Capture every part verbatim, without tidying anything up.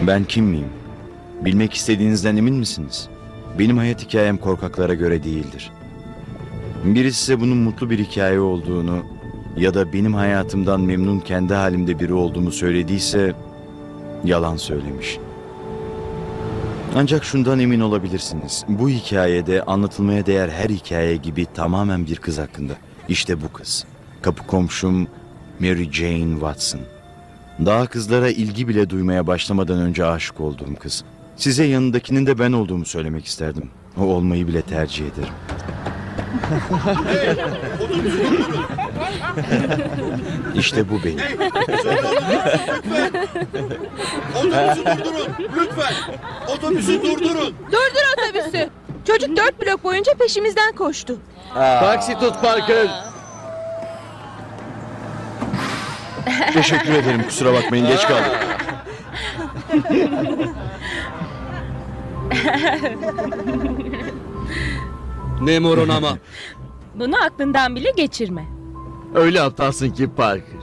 Ben kim miyim? Bilmek istediğinizden emin misiniz? Benim hayat hikayem korkaklara göre değildir. Biri size bunun mutlu bir hikaye olduğunu ya da benim hayatımdan memnun kendi halimde biri olduğumu söylediyse yalan söylemiş. Ancak şundan emin olabilirsiniz. Bu hikayede anlatılmaya değer her hikaye gibi tamamen bir kız hakkında. İşte bu kız. Kapı komşum Mary Jane Watson. Daha kızlara ilgi bile duymaya başlamadan önce aşık olduğum kız. Size yanındakinin de ben olduğumu söylemek isterdim. O olmayı bile tercih ederim. İşte bu benim. Otobüsü durdurun lütfen. Otobüsü durdurun. Durdur otobüsü. Çocuk dört blok boyunca peşimizden koştu. Taksi tut Parker. Teşekkür ederim, kusura bakmayın, geç kaldım. Ne morun ama. Bunu aklından bile geçirme. Öyle aptalsın ki Parker.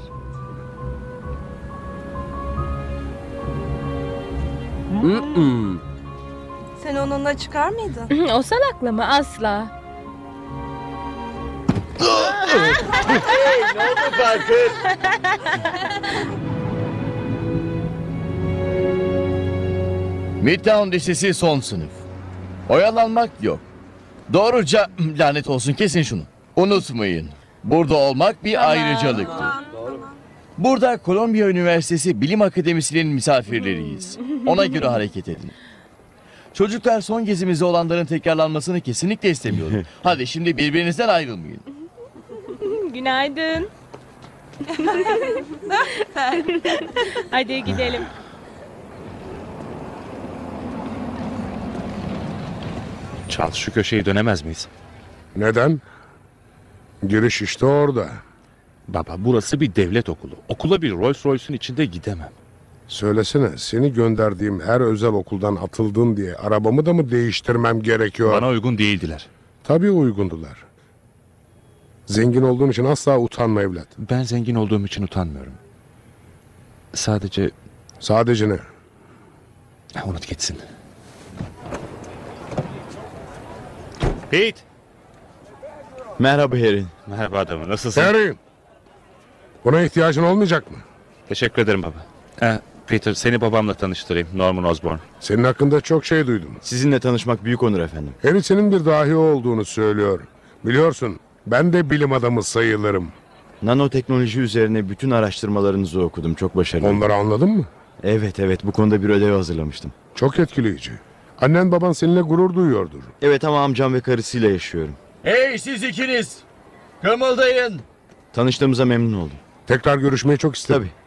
Mm-mm. Sen onunla çıkar mıydın? O salakla mı? Asla. Ne oldu Parker? Midtown Lisesi son sınıf. Oyalanmak yok. Doğruca lanet olsun, kesin şunu. Unutmayın. Burada olmak bir ayrıcalıktır. Burada Kolombiya Üniversitesi Bilim Akademisi'nin misafirleriyiz. Ona göre hareket edin. Çocuklar, son gezimizde olanların tekrarlanmasını kesinlikle istemiyorum. Hadi şimdi birbirinizden ayrılmayın. Günaydın. Hadi gidelim. Charles, şu köşeyi dönemez miyiz? Neden? Giriş işte orada. Baba, burası bir devlet okulu. Okula bir Rolls Royce'un içinde gidemem. Söylesene, seni gönderdiğim her özel okuldan atıldın diye arabamı da mı değiştirmem gerekiyor? Bana uygun değildiler. Tabii uygundular. Zengin olduğun için asla utanma evlat. Ben zengin olduğum için utanmıyorum. Sadece... Sadece ne? Unut gitsin. Pete! Merhaba Harry. Merhaba adamı, nasılsın? Harry! Buna ihtiyacın olmayacak mı? Teşekkür ederim baba. Ee, Peter, seni babamla tanıştırayım. Norman Osborn. Senin hakkında çok şey duydum. Sizinle tanışmak büyük onur efendim. Harry senin bir dahi olduğunu söylüyor. Biliyorsun, ben de bilim adamı sayılırım. Nanoteknoloji üzerine bütün araştırmalarınızı okudum. Çok başarılı. Onları anladın mı? Evet evet, bu konuda bir ödev hazırlamıştım. Çok etkileyici. Annen baban seninle gurur duyuyordur. Evet ama amcam ve karısıyla yaşıyorum. Hey siz ikiniz! Kımıldayın! Tanıştığımıza memnun oldum. Tekrar görüşmeyi çok isterim. Tabii.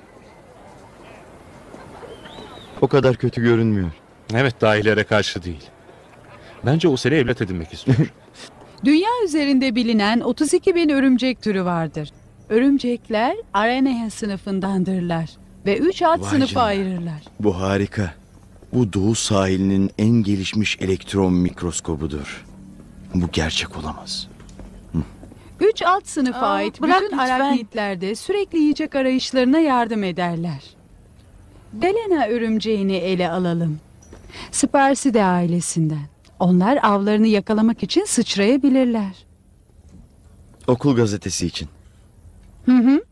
O kadar kötü görünmüyor. Evet, dahilere karşı değil. Bence o seni evlat edinmek istiyor. Dünya üzerinde bilinen otuz iki bin örümcek türü vardır. Örümcekler Araneya sınıfındandırlar ve üç alt Vay sınıfa canına. ayırırlar. Bu harika. Bu doğu sahilinin en gelişmiş elektron mikroskobudur. Bu gerçek olamaz. Üç alt sınıfa Aa, ait bırak bütün lütfen. araknitler de sürekli yiyecek arayışlarına yardım ederler. Delena örümceğini ele alalım. Spersidae ailesinden. Onlar avlarını yakalamak için sıçrayabilirler. Okul gazetesi için. Hı hı.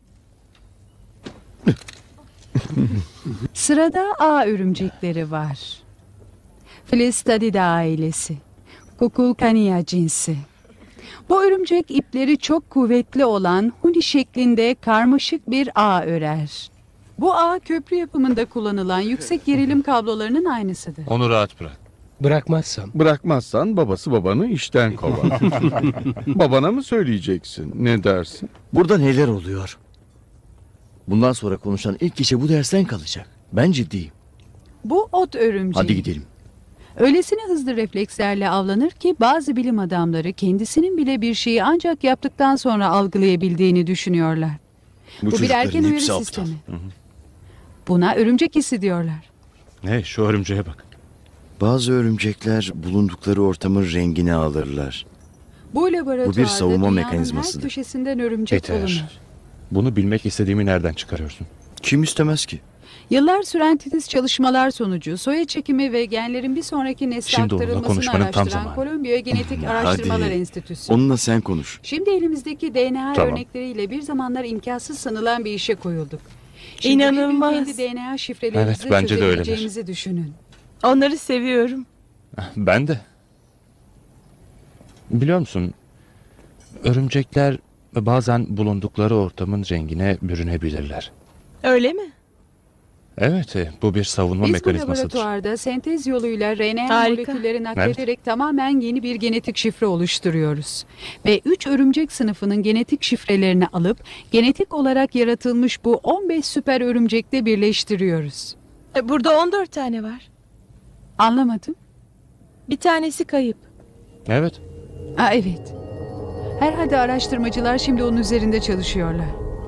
Sırada ağ örümcekleri var. Filistadidae ailesi. Kukulkania cinsi. Bu örümcek ipleri çok kuvvetli olan huni şeklinde karmaşık bir ağ örer. Bu ağ köprü yapımında kullanılan yüksek gerilim kablolarının aynısıdır. Onu rahat bırak. Bırakmazsam. Bırakmazsan babası babanı işten kovar. Babana mı söyleyeceksin? Ne dersin? Burada neler oluyor? Bundan sonra konuşan ilk kişi bu dersten kalacak. Ben ciddiyim. Bu ot örümceği. Hadi gidelim. Öylesine hızlı reflekslerle avlanır ki bazı bilim adamları kendisinin bile bir şeyi ancak yaptıktan sonra algılayabildiğini düşünüyorlar. Bu, bir çocukların erken uyarı hepsi aptal. sistemi. Buna örümcek hissi diyorlar. Hey, şu örümceğe bak. Bazı örümcekler bulundukları ortamın rengini alırlar. Bu laboratuvarda savunma dünyanın mekanizmasıdır. her köşesinden örümcek Peter, bulunur. bunu bilmek istediğimi nereden çıkarıyorsun? Kim istemez ki? Yıllar süren titiz çalışmalar sonucu soya çekimi ve genlerin bir sonraki nesle Şimdi onunla aktarılmasını konuşmanın tam araştıran zamanı. Kolombiya Genetik Araştırmalar Hadi. Enstitüsü. Onunla sen konuş. Şimdi elimizdeki D N A Tamam. örnekleriyle bir zamanlar imkansız sanılan bir işe koyulduk. Şimdi bir gün İnanılmaz. kendi D N A şifrelerimizi Evet, bence de öyleler. çözebileceğimizi düşünün. Onları seviyorum. Ben de. Biliyor musun? Örümcekler bazen bulundukları ortamın rengine bürünebilirler. Öyle mi? Evet, e, bu bir savunma Biz bu mekanizmasıdır. laboratuvarda sentez yoluyla R N A Harika. molekülleri naklederek tamamen yeni bir genetik şifre oluşturuyoruz. Ve üç örümcek sınıfının genetik şifrelerini alıp genetik olarak yaratılmış bu on beş süper örümcekle birleştiriyoruz. E, Burada on dört tane var. Anlamadım. Bir tanesi kayıp. Evet. Aa, evet. Herhalde araştırmacılar şimdi onun üzerinde çalışıyorlar.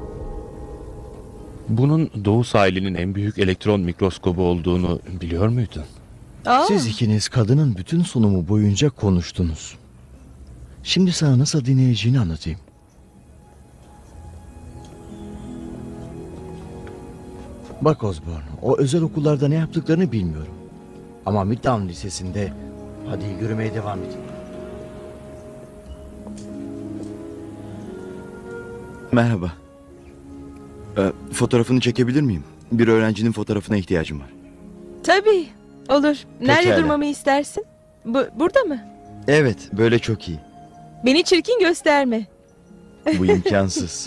Bunun Doğu sahilinin en büyük elektron mikroskobu olduğunu biliyor muydun? Aa, Siz ikiniz kadının bütün sunumu boyunca konuştunuz. Şimdi sana nasıl dinleyeceğini anlatayım. Bak Osborne, o özel okullarda ne yaptıklarını bilmiyorum. Ama Midtown Lisesi'nde... Hadi yürümeye devam edin. Merhaba. Ee, fotoğrafını çekebilir miyim? Bir öğrencinin fotoğrafına ihtiyacım var. tabii. Olur. Nerede Pekala. durmamı istersin? Bu, burada mı? Evet, böyle çok iyi. Beni çirkin gösterme. Bu imkansız.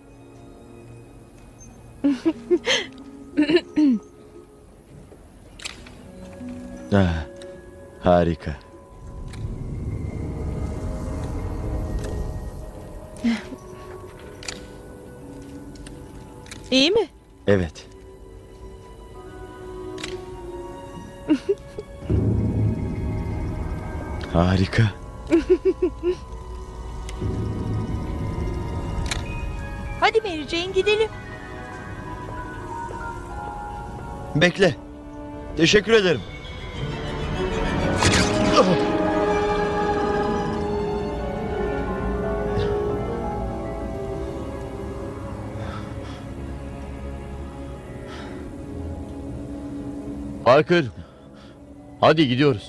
ah, harika. İyi mi? Evet. Harika. Hadi Mary Jane gidelim. Bekle. Teşekkür ederim. Parker, hadi gidiyoruz.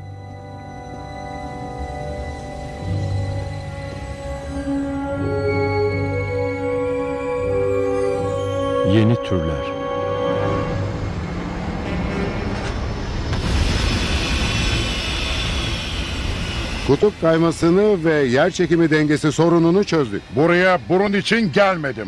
Yeni türler. Kutup kaymasını ve yer çekimi dengesi sorununu çözdük. Buraya burun için gelmedim.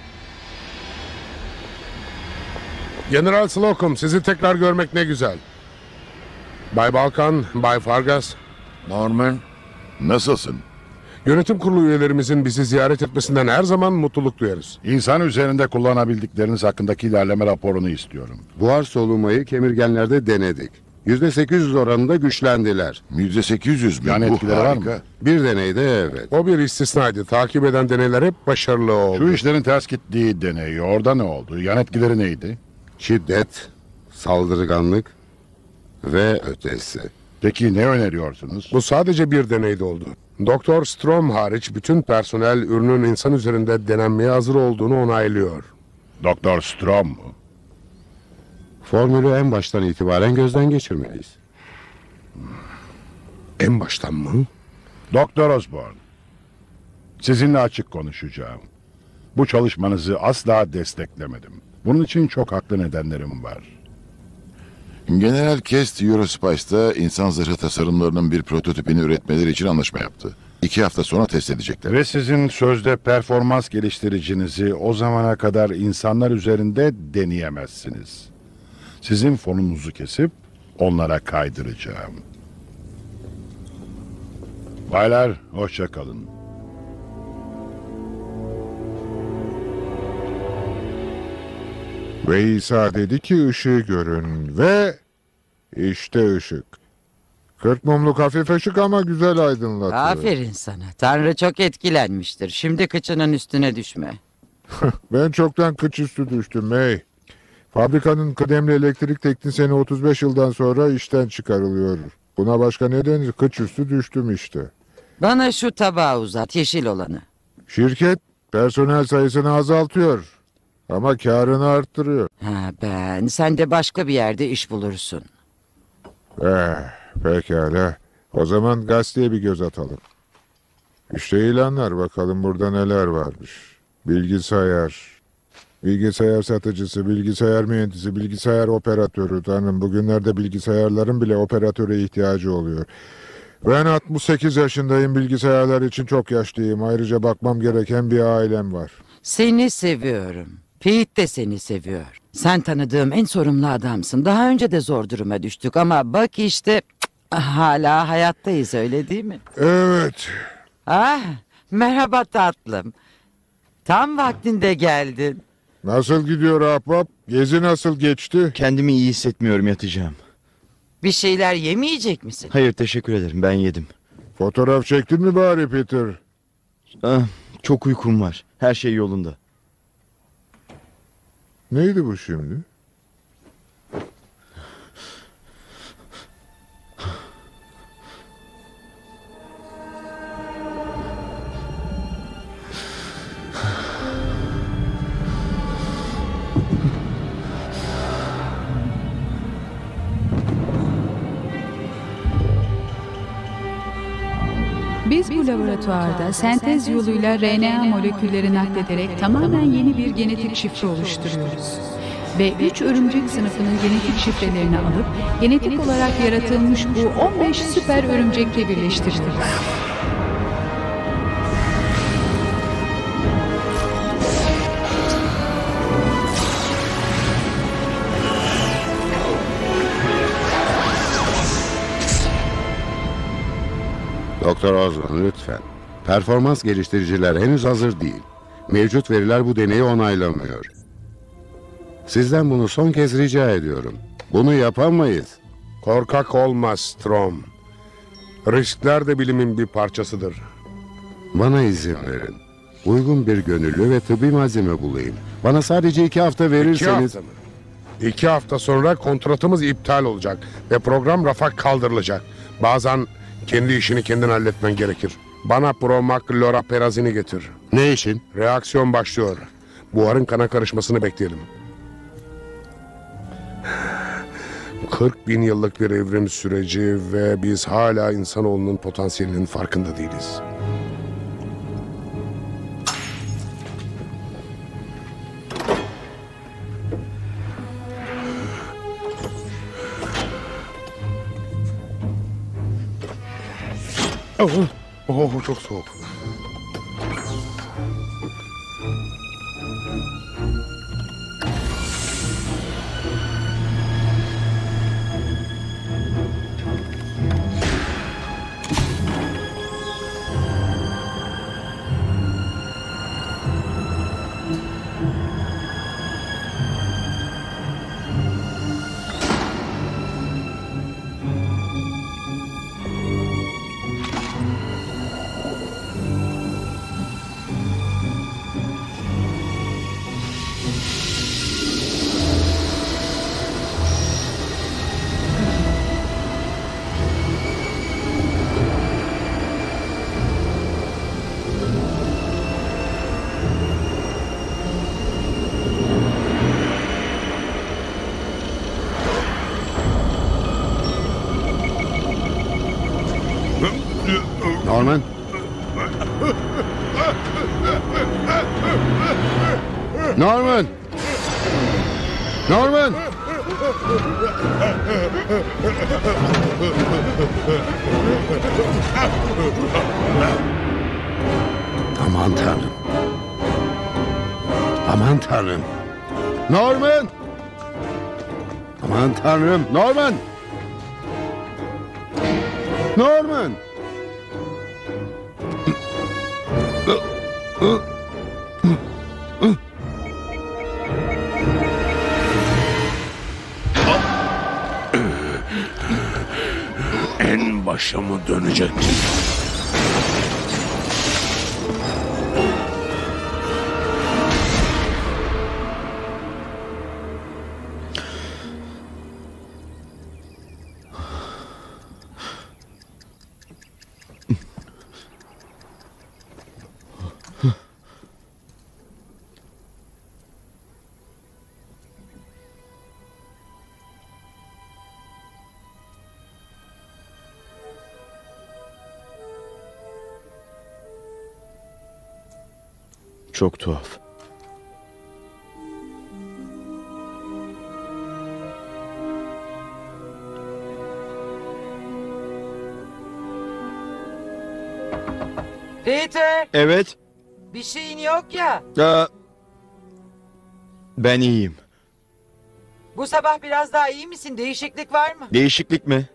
General Slocum, sizi tekrar görmek ne güzel. Bay Balkan, Bay Fargas. Norman, nasılsın? Yönetim kurulu üyelerimizin bizi ziyaret etmesinden her zaman mutluluk duyarız. İnsan üzerinde kullanabildikleriniz hakkındaki ilerleme raporunu istiyorum. Buhar solumayı kemirgenlerde denedik. yüzde sekiz yüz oranında güçlendiler. yüzde sekiz yüz mü? Yan etkileri var mı? Bir deneyde evet. O bir istisnaydı. Takip eden deneyler hep başarılı oldu. Şu işlerin ters gittiği deneyi, orada ne oldu? Yan etkileri neydi? Şiddet, saldırganlık ve ötesi. Peki ne öneriyorsunuz? Bu sadece bir deneyde oldu. Doktor Strom hariç bütün personel ürünün insan üzerinde denenmeye hazır olduğunu onaylıyor. Doktor Strom mu? Formülü en baştan itibaren gözden geçirmeliyiz. En baştan mı? Doktor Osborne, sizinle açık konuşacağım. Bu çalışmanızı asla desteklemedim. Bunun için çok haklı nedenlerim var. General Kest Eurospace'da insan zırhı tasarımlarının bir prototipini üretmeleri için anlaşma yaptı. İki hafta sonra test edecekler. Ve sizin sözde performans geliştiricinizi o zamana kadar insanlar üzerinde deneyemezsiniz. Sizin fonunuzu kesip onlara kaydıracağım. Baylar, hoşça kalın. Ve İsa dedi ki ışığı görün ve işte ışık. Kırk mumluk hafif ışık ama güzel aydınlatıyor. Aferin sana. Tanrı çok etkilenmiştir. Şimdi kıçının üstüne düşme. Ben çoktan kıç üstü düştüm hey. Fabrikanın kıdemli elektrik teknisyeni otuz beş yıldan sonra işten çıkarılıyor. Buna başka ne denir? Kıç üstü düştüm işte. Bana şu tabağı uzat, yeşil olanı. Şirket personel sayısını azaltıyor. Ama karını arttırıyor. Ha ben, sen de başka bir yerde iş bulursun. Eh, pekala. O zaman gazeteye bir göz atalım. İşte ilanlar, bakalım burada neler varmış. Bilgisayar, bilgisayar satıcısı, bilgisayar mühendisi, bilgisayar operatörü. Tanrım, bugünlerde bilgisayarların bile operatöre ihtiyacı oluyor. Ben altmış sekiz yaşındayım, bilgisayarlar için çok yaşlıyım. Ayrıca bakmam gereken bir ailem var. Seni seviyorum. Pete de seni seviyor. Sen tanıdığım en sorumlu adamsın. Daha önce de zor duruma düştük ama bak işte cık, hala hayattayız, öyle değil mi? Evet. Ah, merhaba tatlım. Tam vaktinde geldin. Nasıl gidiyor ahbap? Gezi nasıl geçti? Kendimi iyi hissetmiyorum, yatacağım. Bir şeyler yemeyecek misin? Hayır, teşekkür ederim, ben yedim. Fotoğraf çektin mi bari Peter? Ah, çok uykum var. Her şey yolunda. Neydi bu şimdi? Biz bu laboratuvarda sentez yoluyla R N A molekülleri naklederek tamamen yeni bir genetik şifre oluşturuyoruz. Ve üç örümcek sınıfının genetik şifrelerini alıp genetik olarak yaratılmış bu on beş süper örümcekle birleştiriyoruz. Doktor Osborn lütfen. Performans geliştiriciler henüz hazır değil. Mevcut veriler bu deneyi onaylamıyor. Sizden bunu son kez rica ediyorum. Bunu yapamayız. Korkak olma Strom. Riskler de bilimin bir parçasıdır. Bana izin verin. Uygun bir gönüllü ve tıbbi malzeme bulayım. Bana sadece iki hafta verirseniz... İki hafta mı? İki hafta sonra kontratımız iptal olacak ve program rafa kaldırılacak. Bazen kendi işini kendin halletmen gerekir. Bana Promac-Loraperazini getir. Ne için? Reaksiyon başlıyor. Buharın kana karışmasını bekleyelim. kırk bin yıllık bir evrim süreci ve biz hala insanoğlunun potansiyelinin farkında değiliz. Oh, oh, çok soğuk. Norman. Norman. Norman. Aman Tanrım. Aman Tanrım. Norman. Aman Tanrım. Norman. Norman. En başa mı dönecek? Çok tuhaf. Peter, Evet. bir şeyin yok ya. Aa, ben iyiyim. Bu sabah biraz daha iyi misin? Değişiklik var mı? Değişiklik mi?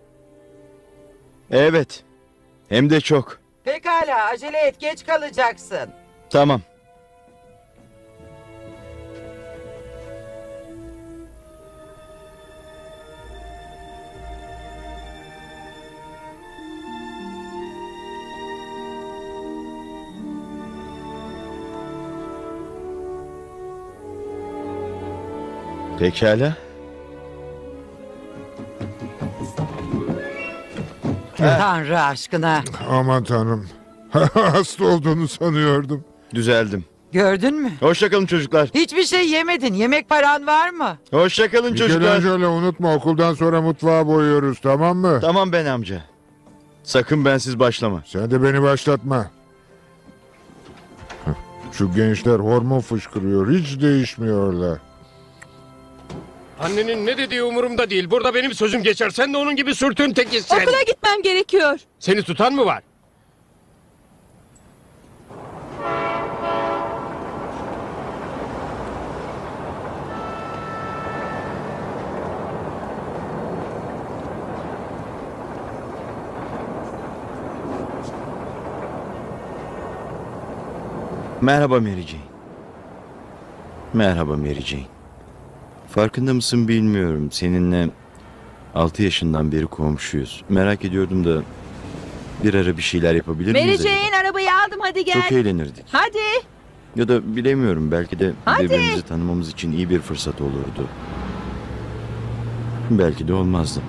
Evet. Hem de çok. Pekala, acele et, geç kalacaksın. Tamam. Pekala. Tanrı aşkına. Aman tanrım. Hasta olduğunu sanıyordum. Düzeldim. Gördün mü? Hoşçakalın çocuklar. Hiçbir şey yemedin. Yemek paran var mı? Hoşçakalın çocuklar. Michelangelo unutma, okuldan sonra mutfağa boyuyoruz, tamam mı? Tamam ben amca. Sakın bensiz başlama. Sen de beni başlatma. Şu gençler hormon fışkırıyor. Hiç değişmiyorlar. Annenin ne dediği umurumda değil. Burada benim sözüm geçer. Sen de onun gibi sürtün tekisin. Okula gitmem gerekiyor. Seni tutan mı var? Merhaba Mary Jane. Merhaba Mary Jane. Farkında mısın bilmiyorum. Seninle altı yaşından beri komşuyuz. Merak ediyordum da bir ara bir şeyler yapabilir Mary miyiz? acaba? Jane arabayı aldım hadi gel. Çok eğlenirdik. Hadi. Ya da bilemiyorum, belki de Hadi. birbirimizi tanımamız için iyi bir fırsat olurdu. Belki de olmazdı.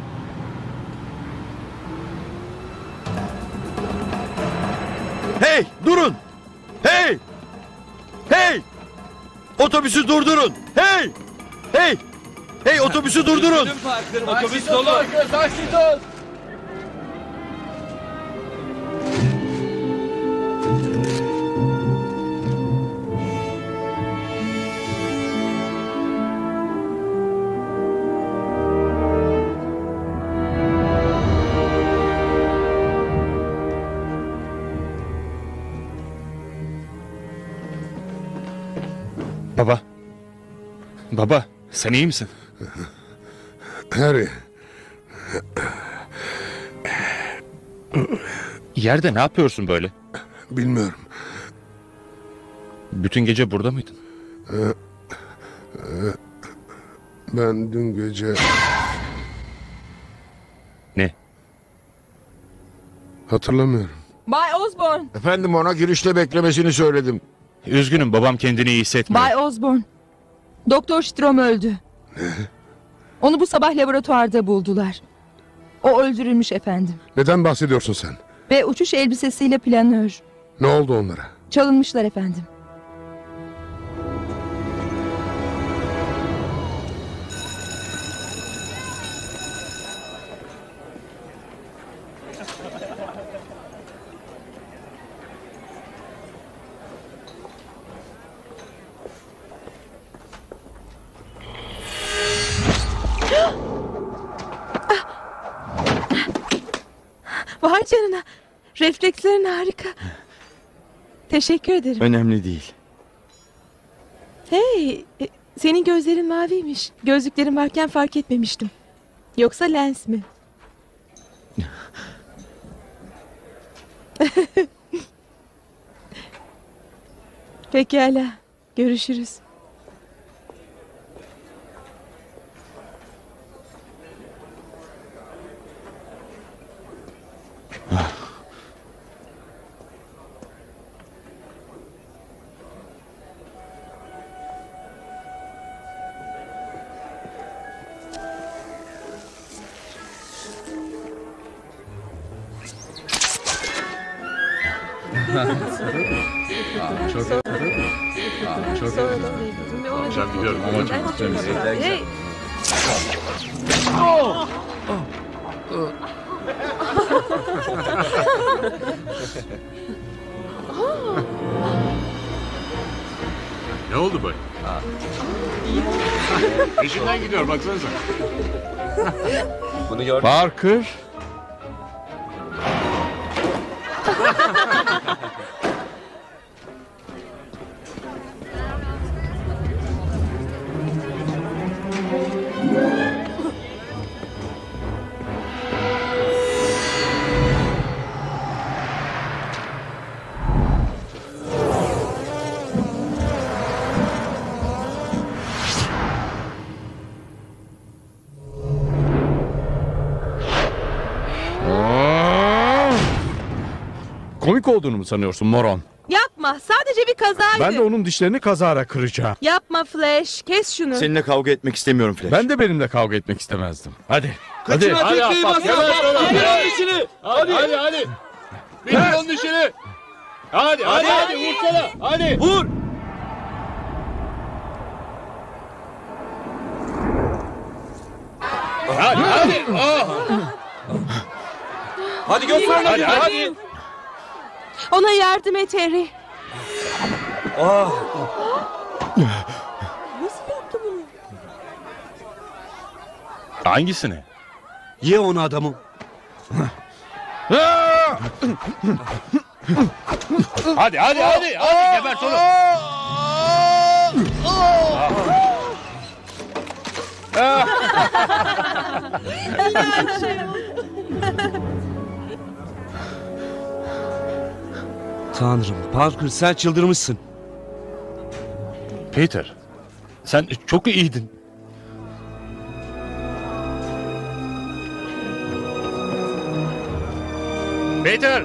Hey, durun! Hey! Hey! Otobüsü durdurun! Hey! Hey! Hey, otobüsü durdurun! Otobüs dolu. Baba. Baba, sen iyi misin? Harry. Yerde ne yapıyorsun böyle? Bilmiyorum. Bütün gece burada mıydın? Ben dün gece... Ne? Hatırlamıyorum. Bay Osborne. Efendim, ona girişte beklemesini söyledim. Üzgünüm, babam kendini iyi hissetmiyor. Bay Osborne. Doktor Strom öldü. Onu bu sabah laboratuvarda buldular. O öldürülmüş efendim. Neden bahsediyorsun sen? Ve uçuş elbisesiyle planör. Ne oldu onlara? Çalınmışlar efendim. Vay canına. Reflekslerin harika. Teşekkür ederim. Önemli değil. Hey, e, senin gözlerin maviymiş. Gözlüklerin varken fark etmemiştim. Yoksa lens mi? Pekala. Görüşürüz. Çok çok Akşam gidiyorum ama çok güzel. Hey. oldu böyle? Peşinden gidiyor baksanıza. Bunu gördüm. Parker. Komik olduğunu mu sanıyorsun moron? Yapma, sadece bir kazaydı. Ben de onun dişlerini kazara kıracağım. Yapma Flash, kes şunu. Seninle kavga etmek istemiyorum Flash. Ben de benimle kavga etmek istemezdim. Hadi. Hadi. Hadi hadi bak. Hadi dişini. Hadi hadi hadi. Bitir onun dişini. Hadi hadi hadi vursana. Hadi. Vur. Hadi hadi. Oh. Hadi göster. Hadi hadi. Ona yardım et Harry. Ah. Nasıl yaptı bunu? Hangisini? Ye onu adamı. Hadi hadi hadi. Hadi gebert onu. Tanrım, Parker sen çıldırmışsın. Peter. Sen çok iyiydin. Peter.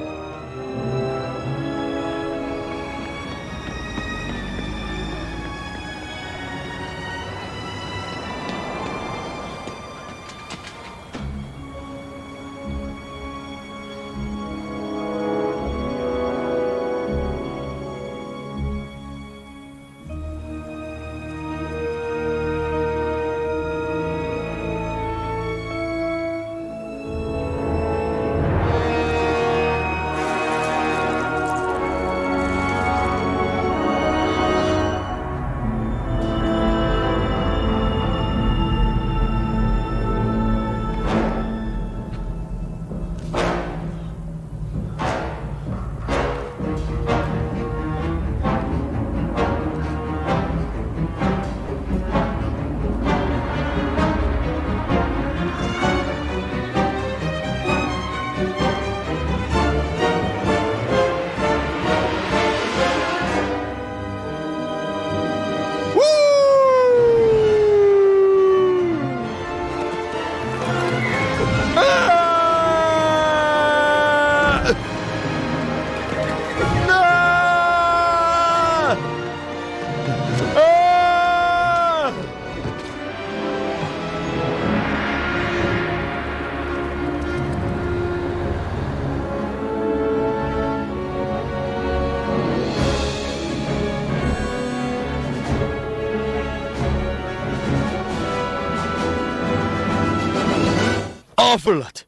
Ağa fırlat.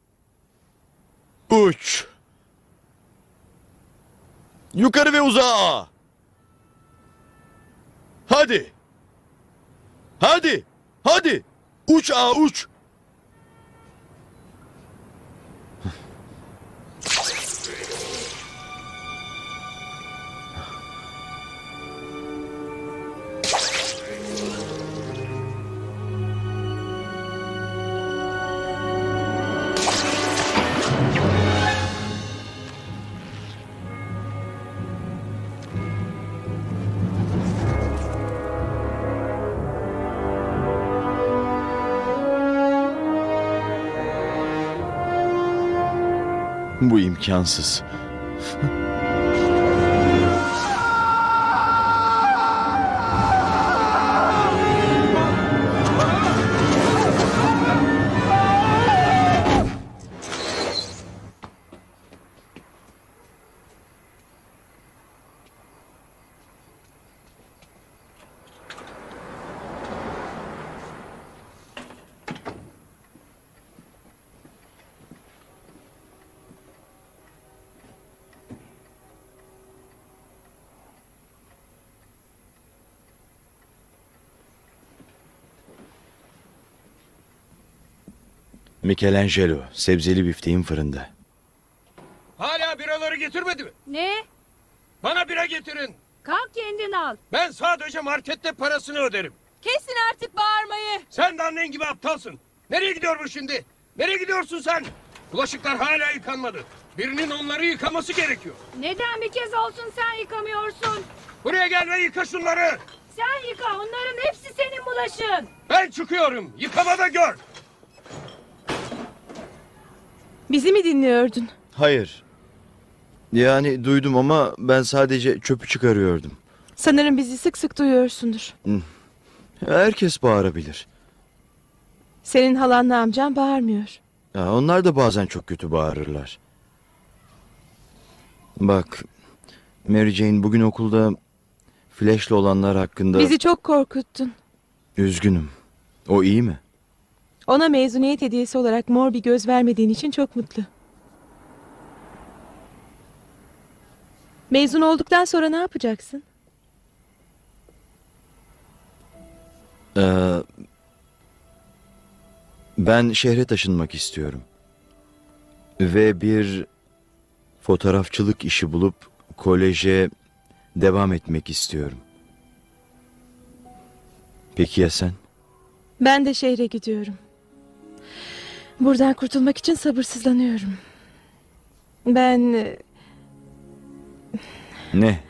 Uç. Yukarı ve uzağa. Hadi. Hadi. Hadi. Uç ağa uç. Bu imkansız. Michelangelo, sebzeli bifteğin fırında. Hala biraları getirmedi mi? Ne? Bana bira getirin. Kalk kendin al. Ben sadece markette parasını öderim. Kesin artık bağırmayı. Sen de annen gibi aptalsın. Nereye gidiyor bu şimdi? Nereye gidiyorsun sen? Bulaşıklar hala yıkanmadı. Birinin onları yıkaması gerekiyor. Neden bir kez olsun sen yıkamıyorsun? Buraya gel ve yıka şunları. Sen yıka, onların hepsi senin bulaşığın. Ben çıkıyorum. Yıkamada gör. Bizi mi dinliyordun? Hayır. Yani duydum ama ben sadece çöpü çıkarıyordum. Sanırım bizi sık sık duyuyorsundur. Herkes bağırabilir. Senin halanla amcan bağırmıyor. Ya onlar da bazen çok kötü bağırırlar. Bak, Mary Jane, bugün okulda Flash'le olanlar hakkında... Bizi çok korkuttun. Üzgünüm. O iyi mi? Ona mezuniyet hediyesi olarak mor bir göz vermediğin için çok mutlu. Mezun olduktan sonra ne yapacaksın? Ee, ben şehre taşınmak istiyorum. Ve bir fotoğrafçılık işi bulup koleje devam etmek istiyorum. Peki ya sen? Ben de şehre gidiyorum. Buradan kurtulmak için sabırsızlanıyorum. Ben... e, Ne?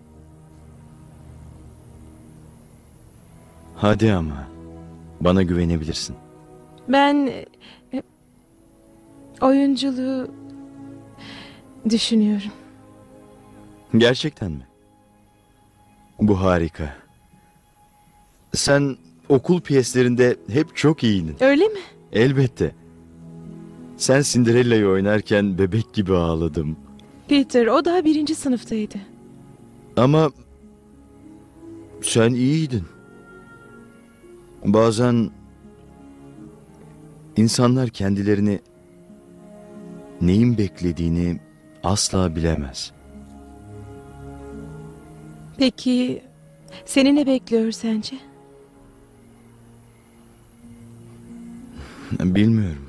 Hadi ama. Bana güvenebilirsin. Ben... e, oyunculuğu... düşünüyorum. Gerçekten mi? Bu harika. Sen okul piyeslerinde hep çok iyiydin. Öyle mi? Elbette. Sen Cinderella'yı oynarken bebek gibi ağladım. Peter, o daha birinci sınıftaydı. Ama sen iyiydin. Bazen insanlar kendilerini neyin beklediğini asla bilemez. Peki seni ne bekliyor sence? Bilmiyorum.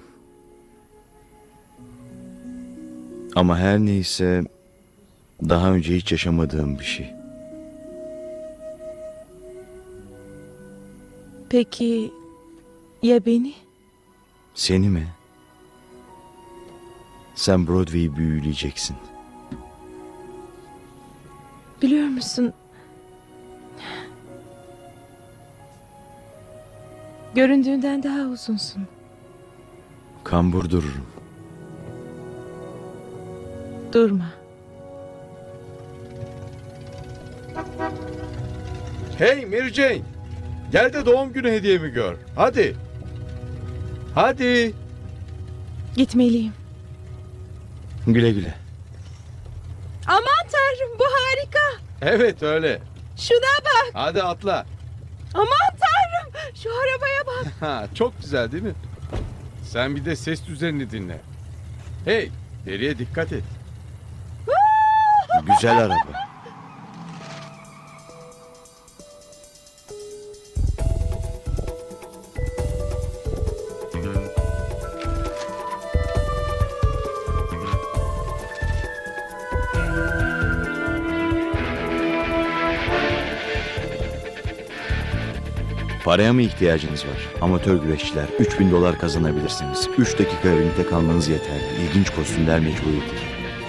Ama her neyse daha önce hiç yaşamadığım bir şey. Peki ya beni? Seni mi? Sen Broadway'i büyüleyeceksin. Biliyor musun? Göründüğünden daha uzunsun. Kambur dururum. Durma. Hey Mary Jane. Gel de doğum günü hediyemi gör. Hadi. Hadi. Gitmeliyim. Güle güle. Aman tanrım, bu harika. Evet öyle. Şuna bak. Hadi atla. Aman tanrım, şu arabaya bak. Ha, çok güzel değil mi? Sen bir de ses düzenini dinle. Hey, deriye dikkat et. Güzel araba. Paraya mı ihtiyacınız var? Amatör güreşçiler üç bin dolar kazanabilirsiniz. üç dakika ringde kalmanız yeterli. İlginç kostümler mecburiyetir.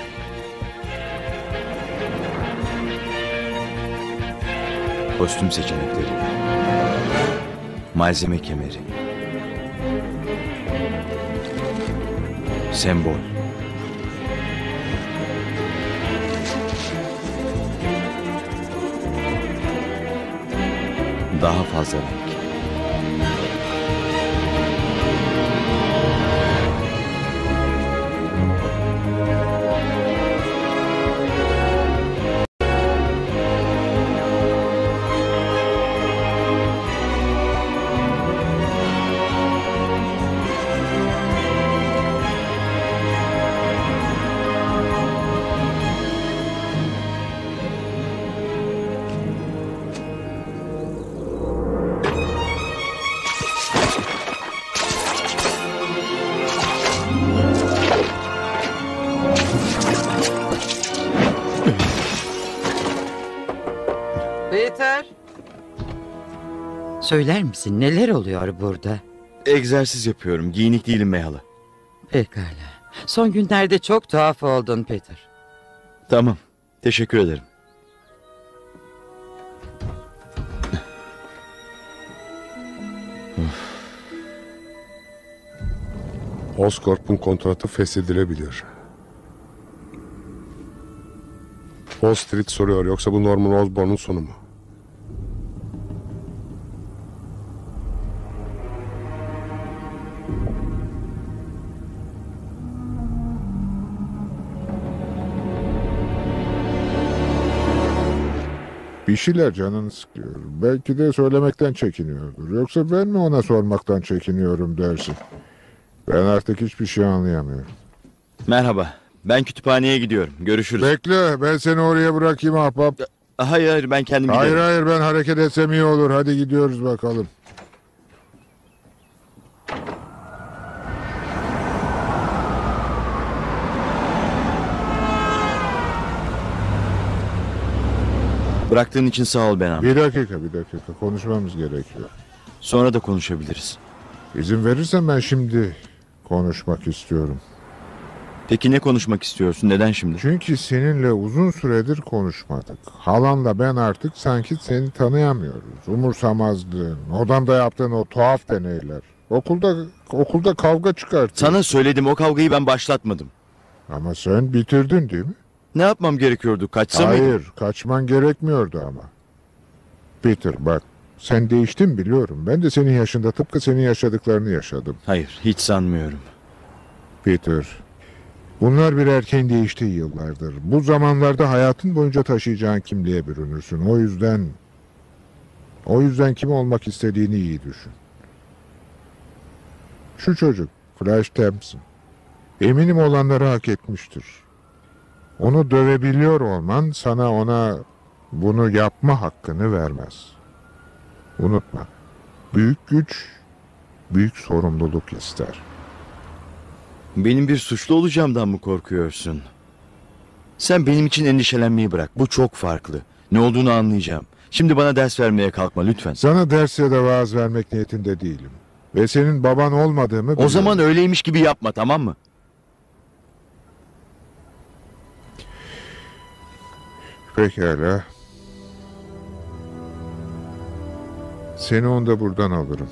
Kostüm seçenekleri. Malzeme kemeri. Sembol. Daha fazla renk. Söyler misin neler oluyor burada? Egzersiz yapıyorum. Giyinik değilim Meyhala. Pekala. Son günlerde çok tuhaf oldun Peter. Tamam. Teşekkür ederim. Oscorp'un kontratı feshedilebilir. Wall Street soruyor, yoksa bu Norman Osborn'un sonu mu? Bir şeyler canını sıkıyor. Belki de söylemekten çekiniyordur. Yoksa ben mi ona sormaktan çekiniyorum dersin. Ben artık hiçbir şey anlayamıyorum. Merhaba. Ben kütüphaneye gidiyorum. Görüşürüz. Bekle, ben seni oraya bırakayım ahbap. Hayır hayır, ben kendim Hayır giderim. hayır, ben hareket etsem iyi olur. Hadi gidiyoruz bakalım. Bıraktığın için sağ ol Ben amca. Bir dakika bir dakika, konuşmamız gerekiyor. Sonra da konuşabiliriz. İzin verirsen ben şimdi konuşmak istiyorum. Peki ne konuşmak istiyorsun? Neden şimdi? Çünkü seninle uzun süredir konuşmadık. Halanla ben artık sanki seni tanıyamıyoruz. Umursamazlığın, odanda yaptığın o tuhaf deneyler. Okulda okulda kavga çıkarttın. Sana söyledim, o kavgayı ben başlatmadım. Ama sen bitirdin değil mi? Ne yapmam gerekiyordu? Kaçsa Hayır, mıydım? kaçman gerekmiyordu ama. Peter bak, sen değiştin biliyorum. Ben de senin yaşında tıpkı senin yaşadıklarını yaşadım. Hayır, hiç sanmıyorum. Peter, bunlar bir erkeğin değiştiği yıllardır. Bu zamanlarda hayatın boyunca taşıyacağın kimliğe bürünürsün. O yüzden... O yüzden kim olmak istediğini iyi düşün. Şu çocuk, Flash Thompson. Eminim olanları hak etmiştir. Onu dövebiliyor olman sana ona bunu yapma hakkını vermez. Unutma, büyük güç, büyük sorumluluk ister. Benim bir suçlu olacağımdan mı korkuyorsun? Sen benim için endişelenmeyi bırak. Bu çok farklı. Ne olduğunu anlayacağım. Şimdi bana ders vermeye kalkma lütfen. Sana ders ya da vaaz vermek niyetinde değilim. Ve senin baban olmadığımı biliyorum. O zaman öyleymiş gibi yapma, tamam mı? Pekala. Seni onda buradan alırım.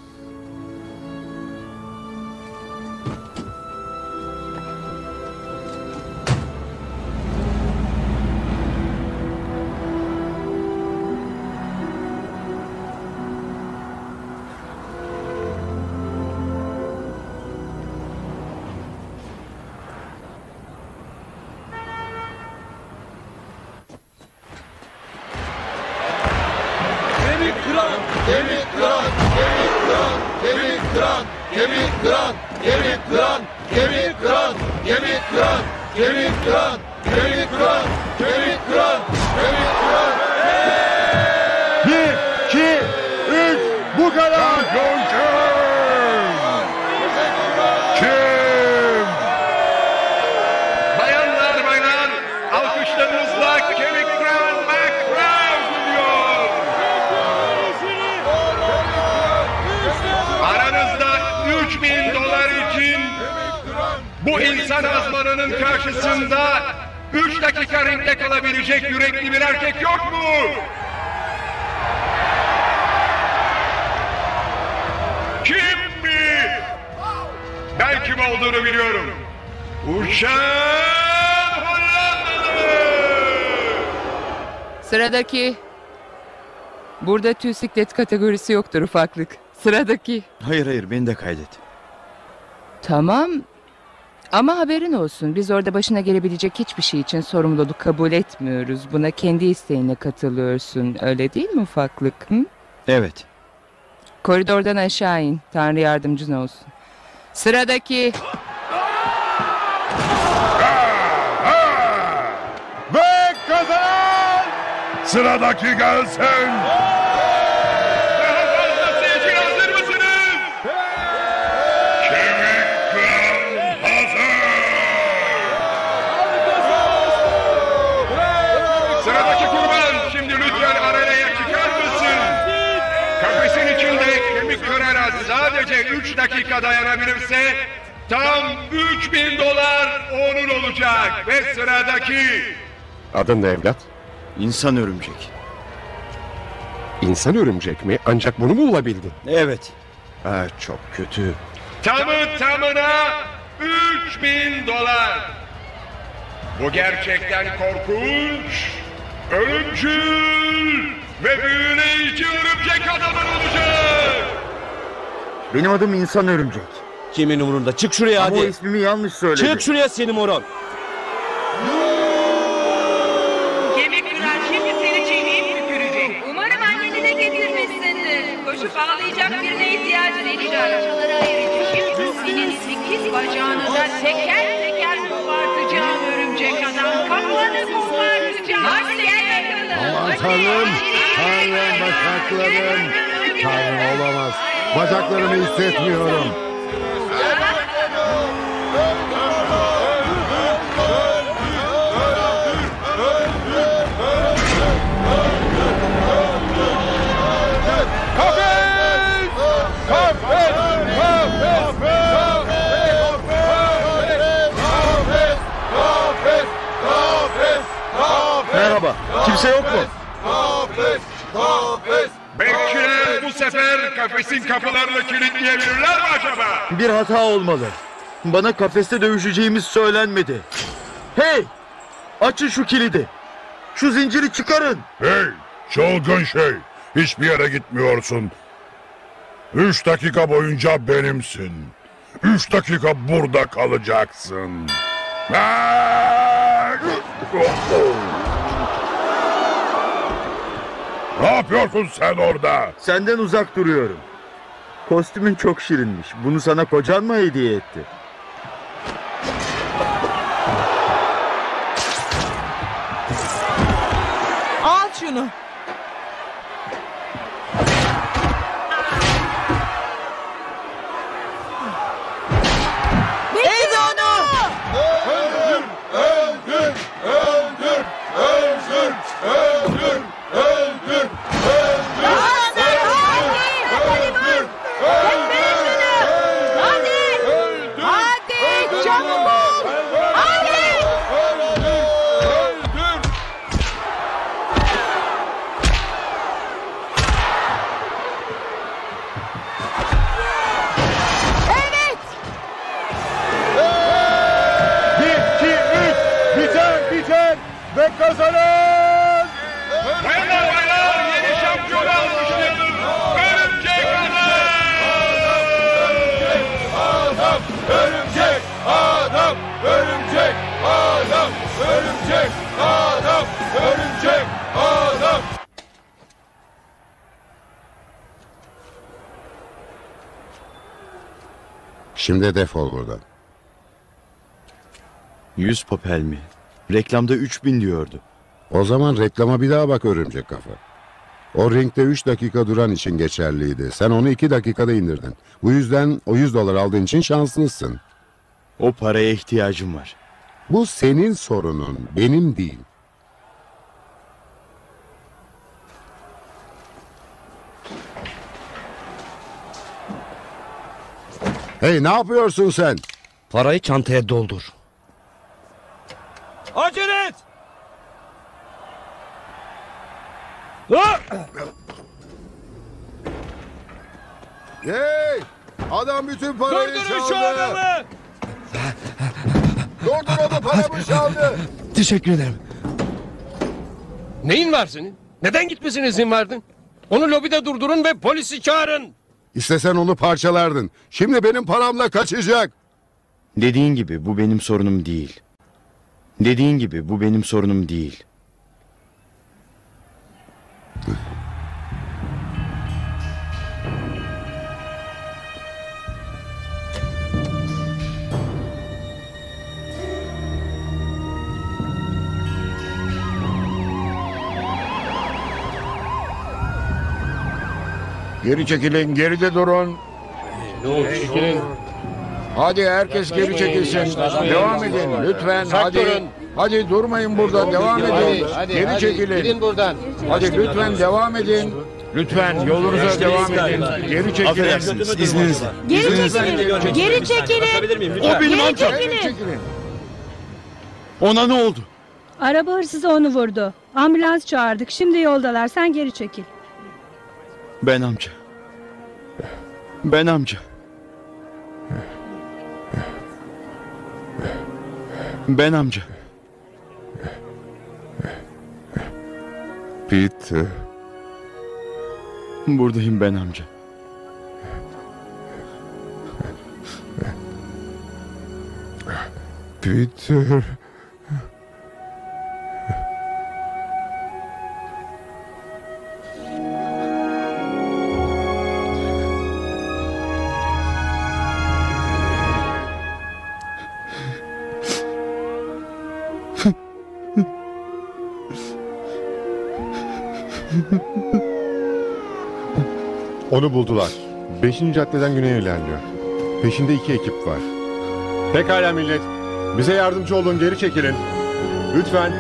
Kemik kıran, kemik kıran, kemik kıran, kemik kıran, kemik kıran, kemik kıran, kemik kıran, kemik kıran, kemik kıran, kemik kıran, kemik kıran. Bir, iki, üç, bu kadar. Kim? Bayanlar baylar, alkışlarınızla kemik kıran McBride diyor. Aranızda üç bin dolar için bu insan azmanının karşısında üç dakika ringde kalabilecek yürekli bir erkek yok mu? Kim mi? Ben kim olduğunu biliyorum. Uçan Hollandalı! Sıradaki. Burada tüy siklet kategorisi yoktur ufaklık. Sıradaki. Hayır hayır, beni de kaydet. Tamam. Ama haberin olsun, biz orada başına gelebilecek hiçbir şey için sorumluluk kabul etmiyoruz. Buna kendi isteğine katılıyorsun, öyle değil mi ufaklık? Hı? Evet. Koridordan aşağı in, Tanrı yardımcın olsun. Sıradaki. Ve kazanan sıradaki gelsin. Daha fazlası için hazır mısınız? Kemik kıran hazır. Sıradaki kurban şimdi lütfen arenaya çıkar mısın? Kafesini sadece üç dakika dayanabilirse tam üç bin dolar onun olacak. Ve sıradaki... Adın ne evlat? İnsan örümcek. İnsan örümcek mi? Ancak bunu mu bulabildin? Evet. Ha, çok kötü. Tamı tamına üç bin dolar. Bu gerçekten korkunç, ölümcül ve büyüleyici örümcek adamın olacak. Benim adım İnsan Örümcek. Kimin umurunda? Çık şuraya Ama hadi. o ismimi yanlış söyledi. Çık şuraya seni moron. Kemik kıran şimdi seni çiğneyip tükürecek. Umarım anneni de getirmişsindir. Koşup ağlayacak birine ihtiyacın olacak. Şimdi senin sekiz bacağını da teker teker kopartacağım örümcek adam. Kafanı kopartacağım. Hadi gel bakalım. Aman tanrım, tanrım bacaklarım. Tanrım olamaz. Bacaklarımı hissetmiyorum. Merhaba. Kimse yok mu? Bekçiler bu sefer kafesin kapılarını kilitleyebilirler mi acaba? Bir hata olmalı. Bana kafeste dövüşeceğimiz söylenmedi. Hey! Açın şu kilidi. Şu zinciri çıkarın. Hey, çılgın şey. Hiçbir yere gitmiyorsun. Üç dakika boyunca benimsin. Üç dakika burada kalacaksın. Ne yapıyorsun sen orada? Senden uzak duruyorum. Kostümün çok şirinmiş. Bunu sana kocan mı hediye etti? Al şunu. Biz onu! Öldür! Öldür! Öldür! Öldür! Öldür! Öldür! Öldür! Hadi! Hadi! Çabuk ol! Hadi! Evet! Bir, iki, üç! Biter, biter! Ve kazanan! Baylar baylar yeni şampiyon almışlayalım. Örümcek Adam! Örümcek adam! Örümcek adam! Örümcek adam! Örümcek adam! Şimdi defol buradan. Yüz papel mi? Reklamda üç bin diyordu. O zaman reklama bir daha bak örümcek kafa. O ringde üç dakika duran için geçerliydi. Sen onu iki dakikada indirdin. Bu yüzden o yüz dolar aldığın için şanslısın. O paraya ihtiyacım var. Bu senin sorunun, benim değil. Hey, ne yapıyorsun sen? Parayı çantaya doldur. Acele et! Hey! Adam bütün parayı Durdurun çaldı. şu adamı! Durdur onu, paramı çaldı. Teşekkür ederim. Neyin var senin? Neden gitmesine izin verdin? Onu lobide durdurun ve polisi çağırın. İstesen onu parçalardın. Şimdi benim paramla kaçacak. Dediğin gibi bu benim sorunum değil. Dediğin gibi bu benim sorunum değil. Geri çekilin, geride durun. Çekilin. Hadi herkes geri çekilsin. Devam edin lütfen. Hadi. Hadi durmayın burada. Devam edin. Geri çekilin. Gidin buradan. Hadi lütfen devam edin. Lütfen yolunuza devam edin. Geri çekilin. Affedersiniz, izninizle. Geri İzninizle. çekilin. Geri çekilin. O benim Geri amcam. çekilin. Ona ne oldu? Araba hırsızı onu vurdu. Ambulans çağırdık. Şimdi yoldalar. Sen geri çekil. Ben amca. Ben amca. Ben amca. Pete. Buradayım ben amca. Peter. Onu buldular. Beşinci caddeden güneye ilerliyor. Peşinde iki ekip var. Pekala millet. Bize yardımcı olun, geri çekilin. Lütfen.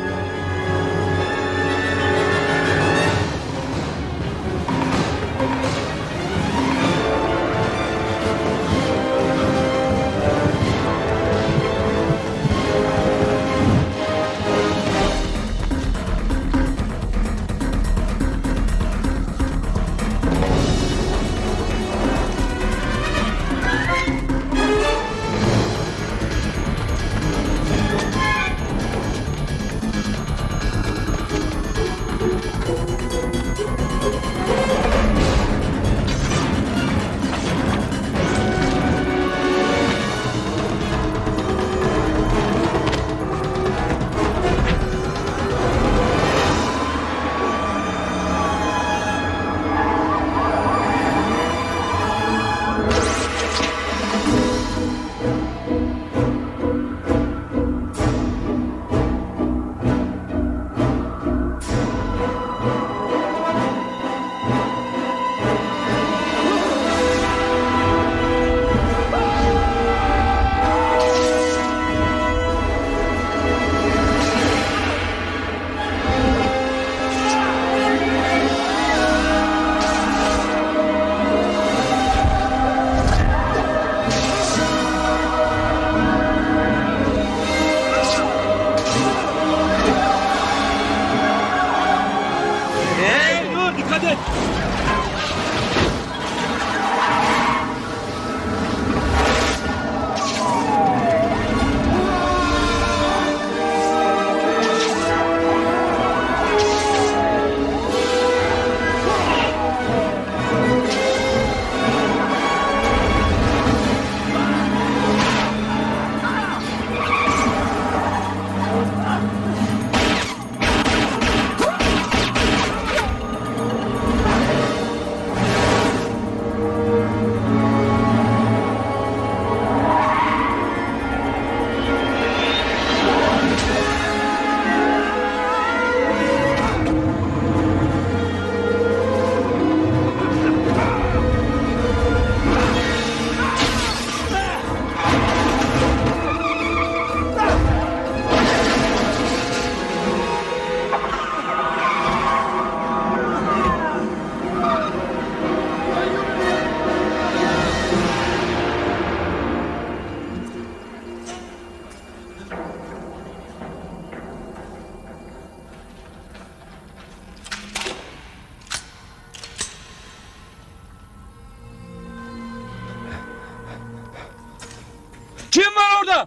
Kim var orada?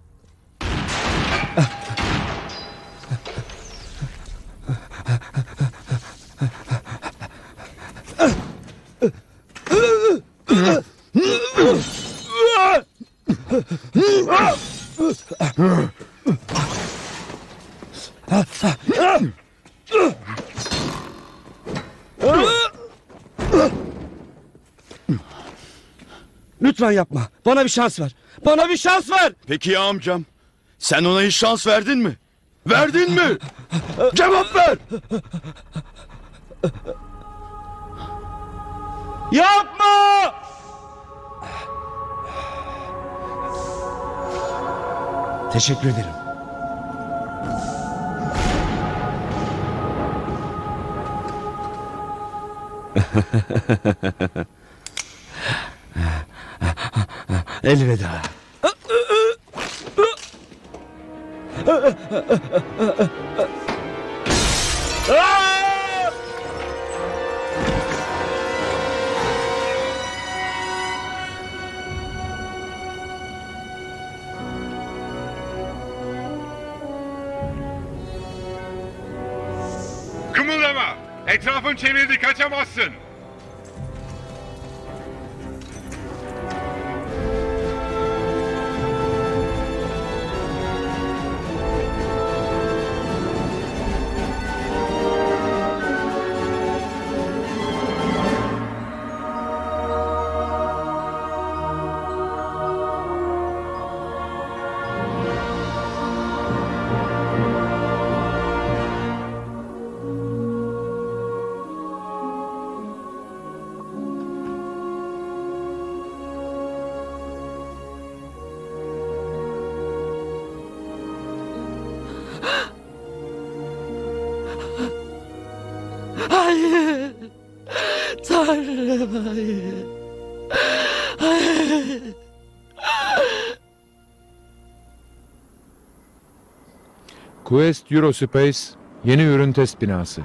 Lütfen yapma. Bana bir şans ver. Bana bir şans ver. Peki ya amcam? Sen ona hiç şans verdin mi? Verdin mi? Cevap ver. Yapma! Teşekkür ederim. Elveda. Kımıldama. Etrafın çevrildi, kaçamazsın. Hayır. Tanrım hayır. Hayır. Quest Eurospace yeni ürün test binası.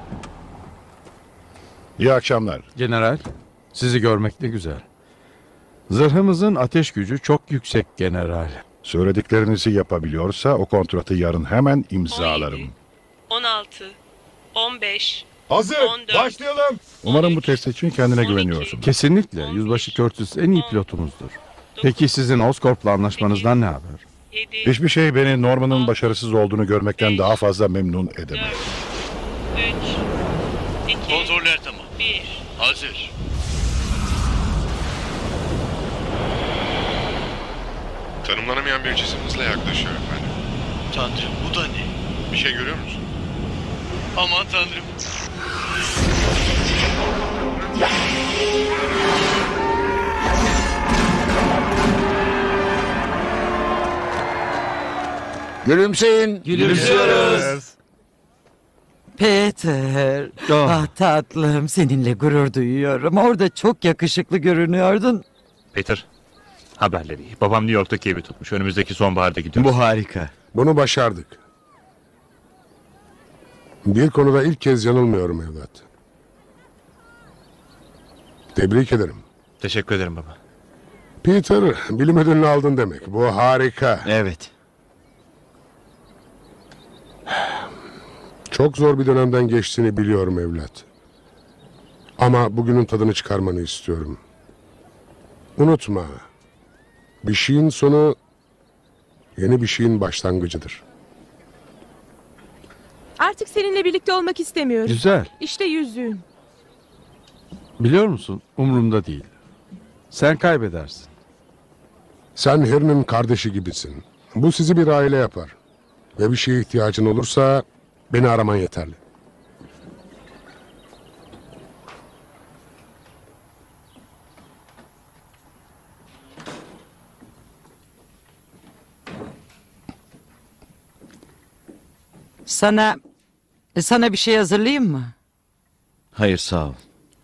İyi akşamlar. General, sizi görmek ne güzel. Zırhımızın ateş gücü çok yüksek general. Söylediklerinizi yapabiliyorsa o kontratı yarın hemen imzalarım. on altı, on beş, Hazır. on dört. Başlayalım. Umarım bu test için kendine güveniyorsun. Kesinlikle. Yüzbaşı Curtis en iyi pilotumuzdur. Peki sizin Oscorp'la anlaşmanızdan ne haber? Hiçbir şey beni Norman'ın başarısız olduğunu görmekten daha fazla memnun edemez. Kontroller tamam. Hazır. Tanımlanamayan bir cisim hızla yaklaşıyor efendim. Tanrım, bu da ne? Bir şey görüyor musun? Aman tanrım. Gülümseyin. Gülümsüyoruz. Peter. Ah tatlım, seninle gurur duyuyorum. Orada çok yakışıklı görünüyordun. Peter, haberleri iyi. Babam New York'taki evi tutmuş. Önümüzdeki sonbaharda gidiyoruz. Bu harika. Bunu başardık. Bir konuda ilk kez yanılmıyorum evlat. Tebrik ederim. Teşekkür ederim baba. Peter, bilim ödülünü aldın demek. Bu harika. Evet. Çok zor bir dönemden geçtiğini biliyorum evlat. Ama bugünün tadını çıkarmanı istiyorum. Unutma. Bir şeyin sonu yeni bir şeyin başlangıcıdır. Artık seninle birlikte olmak istemiyorum. Güzel. İşte yüzüğün. Biliyor musun? Umurumda değil. Sen kaybedersin. Sen Harry'nin kardeşi gibisin. Bu sizi bir aile yapar. Ve bir şeye ihtiyacın olursa beni araman yeterli. Sana sana bir şey hazırlayayım mı? Hayır, sağ ol.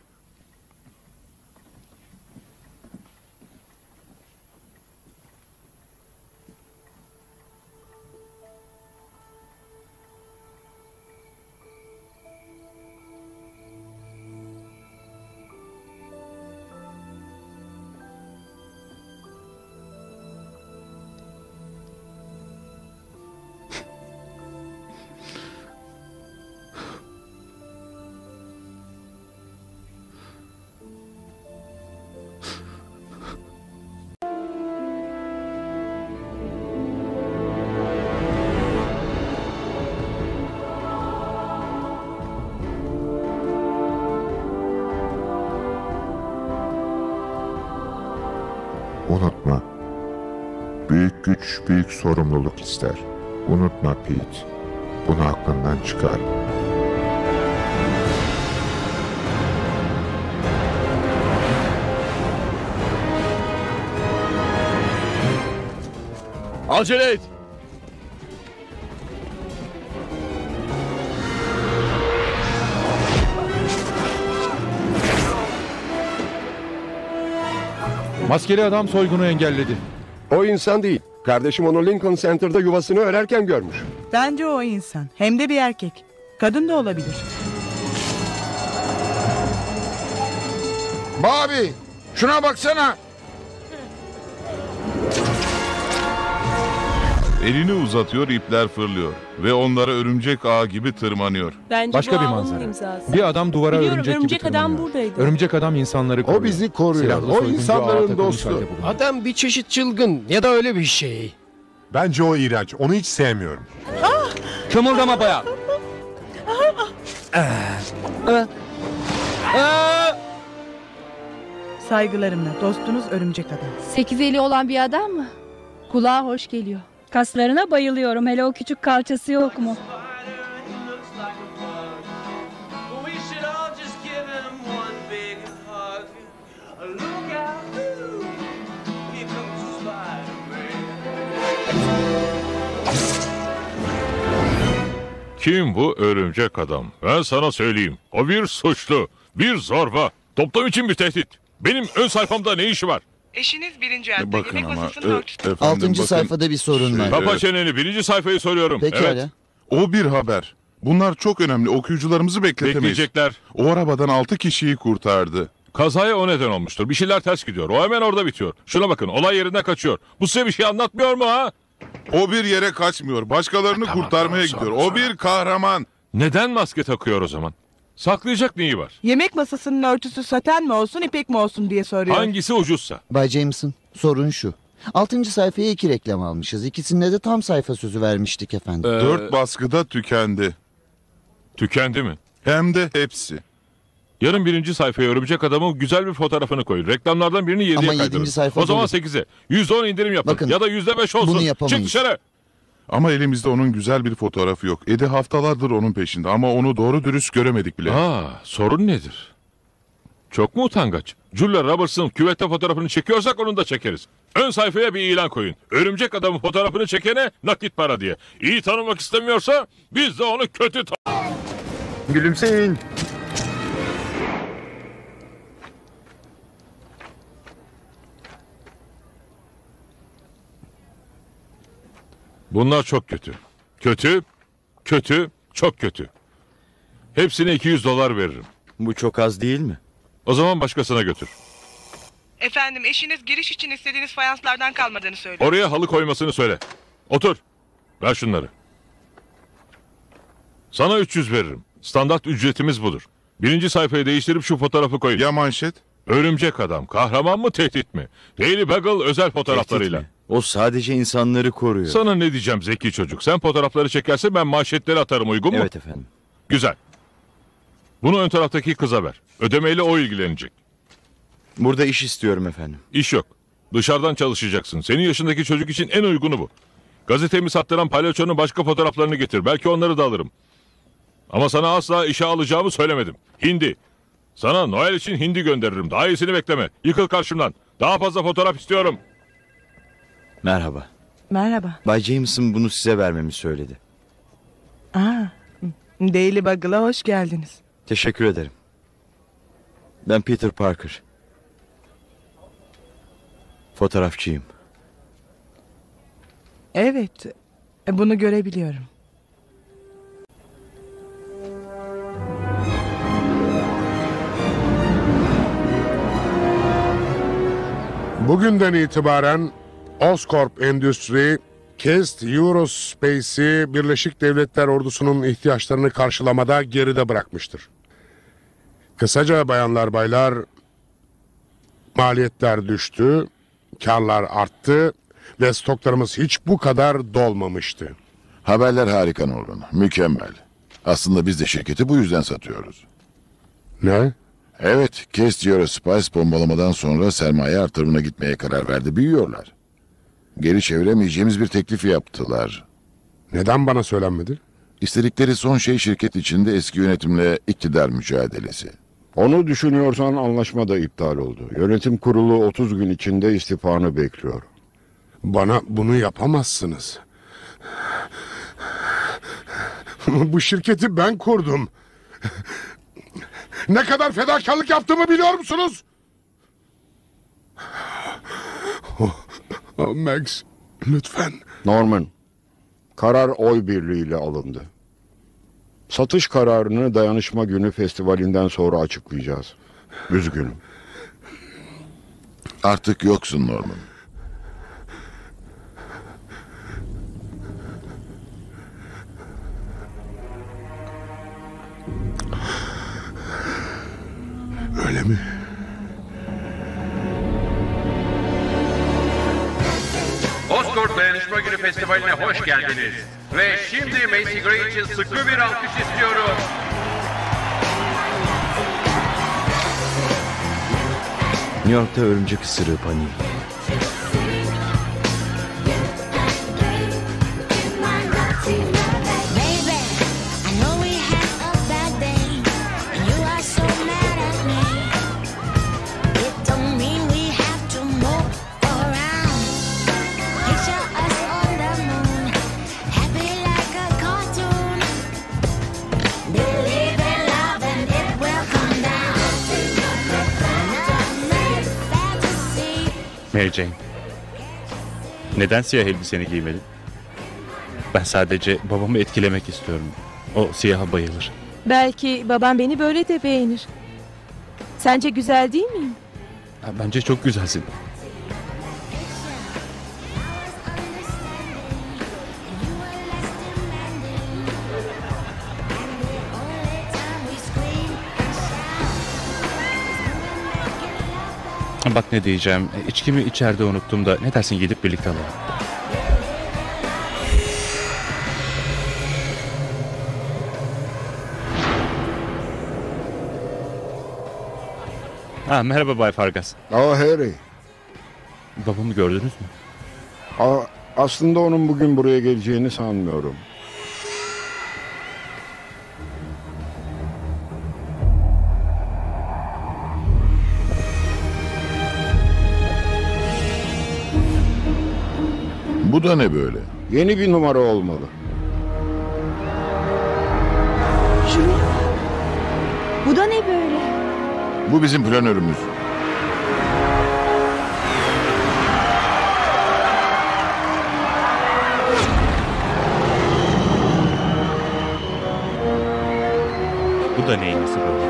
Unutma. Büyük güç büyük sorumluluk ister. Unutma Pete. Bunu aklından çıkar. Acele et. Maskeli adam soygunu engelledi. O insan değil. Kardeşim onu Lincoln Center'da yuvasını örerken görmüş. Bence o insan. Hem de bir erkek. Kadın da olabilir. Bobby, şuna baksana. Elini uzatıyor, ipler fırlıyor ve onlara örümcek ağı gibi tırmanıyor. Bence Başka bu bir ağ onun manzara. imzası. Bir adam duvara Biliyorum, örümcek, örümcek gibi adam tırmanıyor. buradaydı. Örümcek adam insanları koruyor. O bizi koruyor. Silahlı O soyguncu ağa insanların takılmış dostu. halde bulunuyor. Adam bir çeşit çılgın ya da öyle bir şey. Bence o iğrenç. Onu hiç sevmiyorum. Kımıldama bayağı. Saygılarımla dostunuz örümcek adam. Sekiz eli olan bir adam mı? Kulağa hoş geliyor. Kaslarına bayılıyorum. Hele o küçük kalçası yok mu? Kim bu örümcek adam? Ben sana söyleyeyim. O bir suçlu, bir zorba, toplum için bir tehdit. Benim ön sayfamda ne işi var? Eşiniz birinci hatta Bakın yemek ama, masasının e, örtüsü. efendim, Altıncı bakın. sayfada bir sorun var. Kapa çeneni, birinci sayfayı soruyorum. Pekala. Evet. O bir haber. Bunlar çok önemli. Okuyucularımızı bekletemeyiz. Bekleyecekler. O arabadan altı kişiyi kurtardı. Kazaya o neden olmuştur. Bir şeyler ters gidiyor. O hemen orada bitiyor. Şuna bakın, olay yerinde kaçıyor. Bu size bir şey anlatmıyor mu ha? O bir yere kaçmıyor. Başkalarını Tamam, kurtarmaya tamam, gidiyor. sonra, O bir kahraman. Neden maske takıyor o zaman? Saklayacak neyi var? Yemek masasının örtüsü saten mi olsun ipek mi olsun diye soruyor. Hangisi ucuzsa? Bay Jameson, sorun şu. Altıncı sayfaya iki reklam almışız. İkisinde de tam sayfa sözü vermiştik efendim. Ee, Dört baskıda tükendi. Tükendi mi? Hem de hepsi. Yarın birinci sayfaya örümcek adamın güzel bir fotoğrafını koyun. Reklamlardan birini yediye Ama kaydırın. yedinci sayfa O zaman dolu. sekize. Yüzde on indirim yapın. Bakın, ya da yüzde beş olsun. bunu yapamayız. Çık dışarı. Ama elimizde onun güzel bir fotoğrafı yok. Edi haftalardır onun peşinde ama onu doğru dürüst göremedik bile. Aa, sorun nedir? Çok mu utangaç? Julia Roberts'ın küvette fotoğrafını çekiyorsak onu da çekeriz. Ön sayfaya bir ilan koyun. Örümcek adamın fotoğrafını çekene nakit para diye. İyi tanımak istemiyorsa biz de onu kötü tan... Gülümseyin. Bunlar çok kötü. Kötü, kötü, çok kötü. Hepsine iki yüz dolar veririm. Bu çok az değil mi? O zaman başkasına götür. Efendim eşiniz giriş için istediğiniz fayanslardan kalmadığını söylüyor. Oraya halı koymasını söyle. Otur. Ver şunları. Sana üç yüz veririm. Standart ücretimiz budur. Birinci sayfayı değiştirip şu fotoğrafı koyun. Ya manşet? Örümcek adam kahraman mı tehdit mi? Daily Bugle özel fotoğraflarıyla. Tehdit mi? O sadece insanları koruyor. Sana ne diyeceğim zeki çocuk. Sen fotoğrafları çekersen ben manşetleri atarım, uygun mu? Evet efendim. Güzel. Bunu ön taraftaki kıza ver. Ödemeyle o ilgilenecek. Burada iş istiyorum efendim. İş yok. Dışarıdan çalışacaksın. Senin yaşındaki çocuk için en uygunu bu. Gazetemi sattıran palyaçonun başka fotoğraflarını getir. Belki onları da alırım. Ama sana asla işe alacağımı söylemedim. Hindi. Sana Noel için hindi gönderirim. Daha iyisini bekleme. Yıkıl karşımdan. Daha fazla fotoğraf istiyorum. Merhaba. Merhaba. Bay Jameson bunu size vermemi söyledi. Aa, Daily Bugle'a hoş geldiniz. Teşekkür ederim. Ben Peter Parker. Fotoğrafçıyım. Evet, bunu görebiliyorum. Bugünden itibaren Oscorp Endüstri, Kest Eurospace'i Birleşik Devletler Ordusu'nun ihtiyaçlarını karşılamada geride bırakmıştır. Kısaca bayanlar baylar, maliyetler düştü, karlar arttı ve stoklarımız hiç bu kadar dolmamıştı. Haberler harika Nolan, mükemmel. Aslında biz de şirketi bu yüzden satıyoruz. Ne? Evet, Kest Eurospace bombalamadan sonra sermaye artırımına gitmeye karar verdi. Büyüyorlar. Geri çeviremeyeceğimiz bir teklif yaptılar. Neden bana söylenmedi? İstedikleri son şey şirket içinde eski yönetimle iktidar mücadelesi. Onu düşünüyorsan anlaşma da iptal oldu. Yönetim kurulu otuz gün içinde istifanı bekliyor. Bana bunu yapamazsınız. Bu şirketi ben kurdum. Ne kadar fedakarlık yaptığımı biliyor musunuz? Max, lütfen. Norman, karar oy birliğiyle alındı. Satış kararını dayanışma günü festivalinden sonra açıklayacağız. Üzgünüm. Artık yoksun Norman. Öyle mi? Oscorp Dayanışma Günü Festivali'ne hoş geldiniz. Ve şimdi Macy Gray için sıkı bir alkış istiyorum. New York'ta örümcek ısırığı paniği. Mary Jane. Neden siyah elbiseni giymedin? Ben sadece babamı etkilemek istiyorum. O siyaha bayılır. Belki babam beni böyle de beğenir. Sence güzel değil miyim? Ha, bence çok güzelsin. Bak ne diyeceğim. İçkimi içeride unuttum da ne dersin gidip birlikte alalım. Ha, merhaba Bay Fargas. Aa Harry. Babamı gördünüz mü? Aa, aslında onun bugün buraya geleceğini sanmıyorum. Bu da ne böyle? Yeni bir numara olmalı. Bu da ne böyle? Bu bizim planörümüz. Bu da neyin nesi böyle?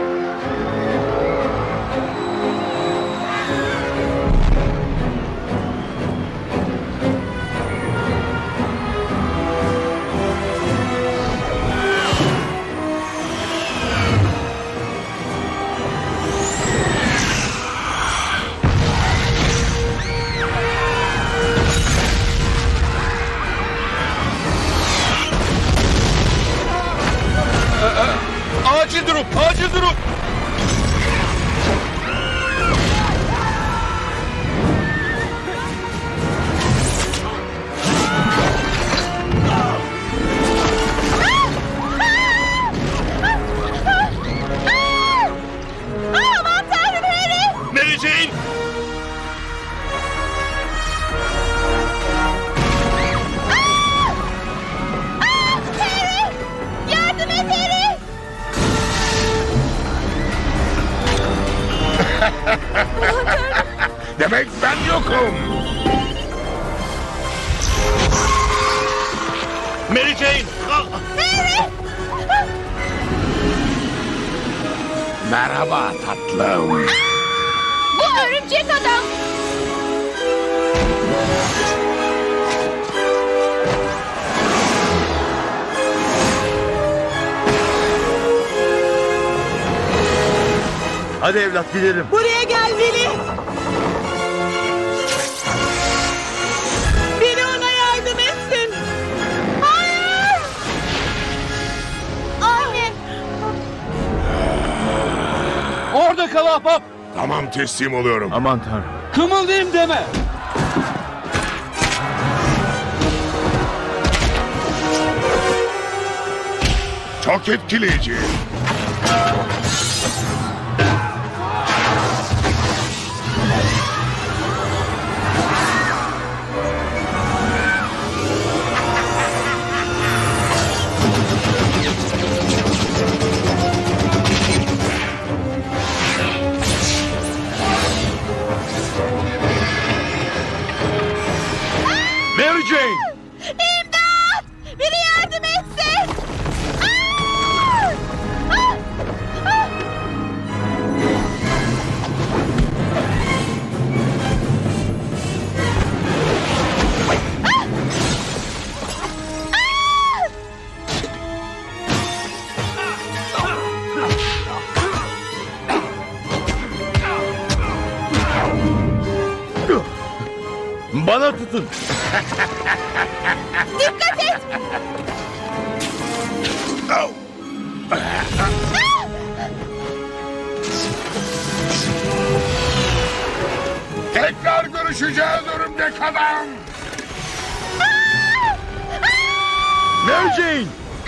Acil durum, acil durum. Aman tanrım Harry! Mary Jane! Harry! Yardım et Harry! Demek ben yokum. Mary Jane! Harry! Merhaba tatlım. Bu örümcek adam! Hadi evlat gidelim. Buraya gel Willy. Biri ona yardım etsin. Hayır. Anne! Orada kal ahbap. Tamam, teslim oluyorum. Aman tanrım. Kımıldayım deme. Çok etkileyici. Mary Jane! İmdat! Biri yardım etsin! Aa! Aa! Aa! Bana tutun. Dikkat et! Tekrar görüşeceğiz örümcek adam. Mary Jane!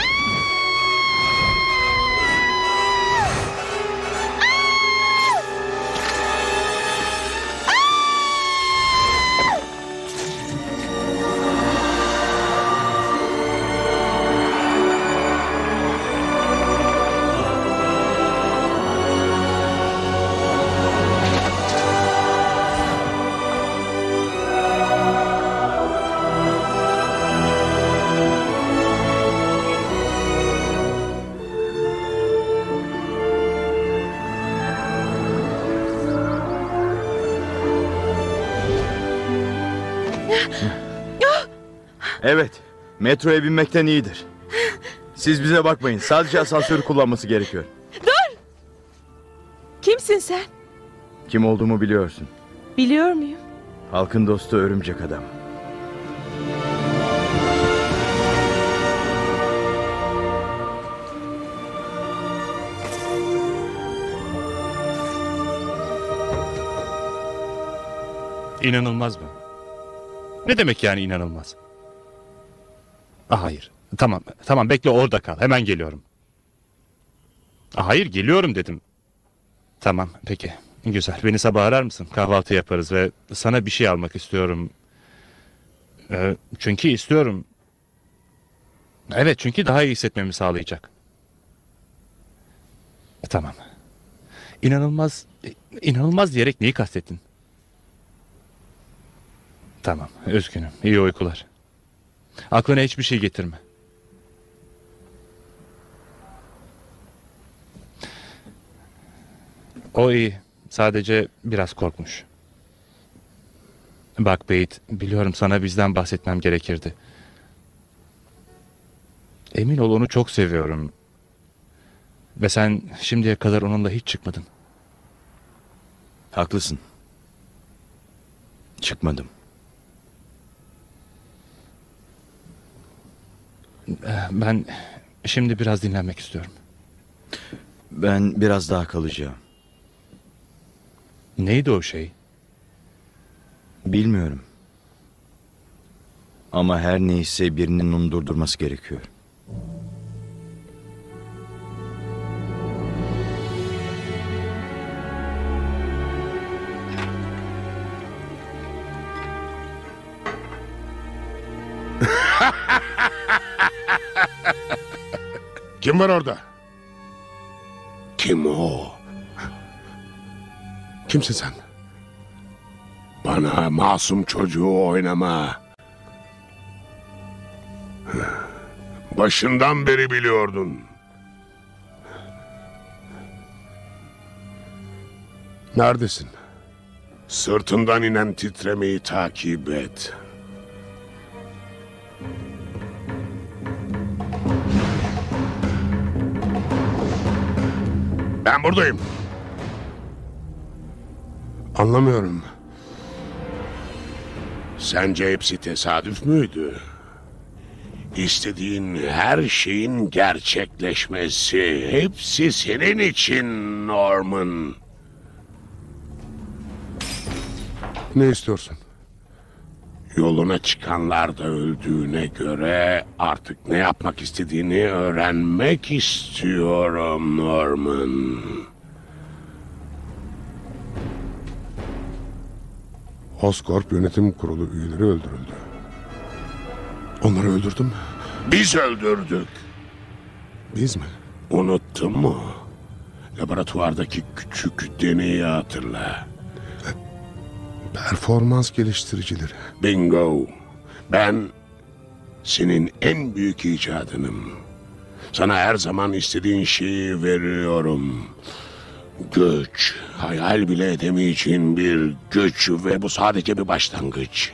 Evet, metroya binmekten iyidir. Siz bize bakmayın, sadece asansörü kullanması gerekiyor. Dur! Kimsin sen? Kim olduğumu biliyorsun. Biliyor muyum? Halkın dostu örümcek adam. İnanılmaz mı? Ne demek yani inanılmaz? Ah, hayır. Tamam, tamam bekle orada kal. Hemen geliyorum. Ah, hayır geliyorum dedim. Tamam peki. Güzel. Beni sabah arar mısın? Kahvaltı yaparız ve sana bir şey almak istiyorum. Ee, çünkü istiyorum. Evet, çünkü daha iyi hissetmemi sağlayacak. E, tamam. İnanılmaz, inanılmaz diyerek neyi kastettin? Tamam, üzgünüm. İyi uykular. Aklına hiçbir şey getirme. O iyi. Sadece biraz korkmuş. Bak Beyt, biliyorum sana bizden bahsetmem gerekirdi. Emin ol onu çok seviyorum. Ve sen şimdiye kadar onunla hiç çıkmadın. Haklısın. Çıkmadım. Ben şimdi biraz dinlenmek istiyorum. Ben biraz daha kalacağım. Neydi o şey? Bilmiyorum. Ama her neyse birinin onu durdurması gerekiyor. Kim var orada? Kim o? Kimsin sen? Bana masum çocuğu oynama. Başından beri biliyordun. Neredesin? Sırtından inen titremeyi takip et. Ben buradayım. Anlamıyorum. Sence hepsi tesadüf müydü? İstediğin her şeyin gerçekleşmesi. Hepsi senin için Norman. Ne istiyorsun? Yoluna çıkanlar da öldüğüne göre artık ne yapmak istediğini öğrenmek istiyorum Norman. Oscorp Yönetim Kurulu üyeleri öldürüldü. Onları öldürdüm. Biz öldürdük. Biz mi? Unuttun mu? Laboratuvardaki küçük deneyi hatırla. Performans geliştiricileri. Bingo. Ben senin en büyük icadınım. Sana her zaman istediğin şeyi veriyorum. Güç, hayal bile edemeyeceğin bir güç ve bu sadece bir başlangıç.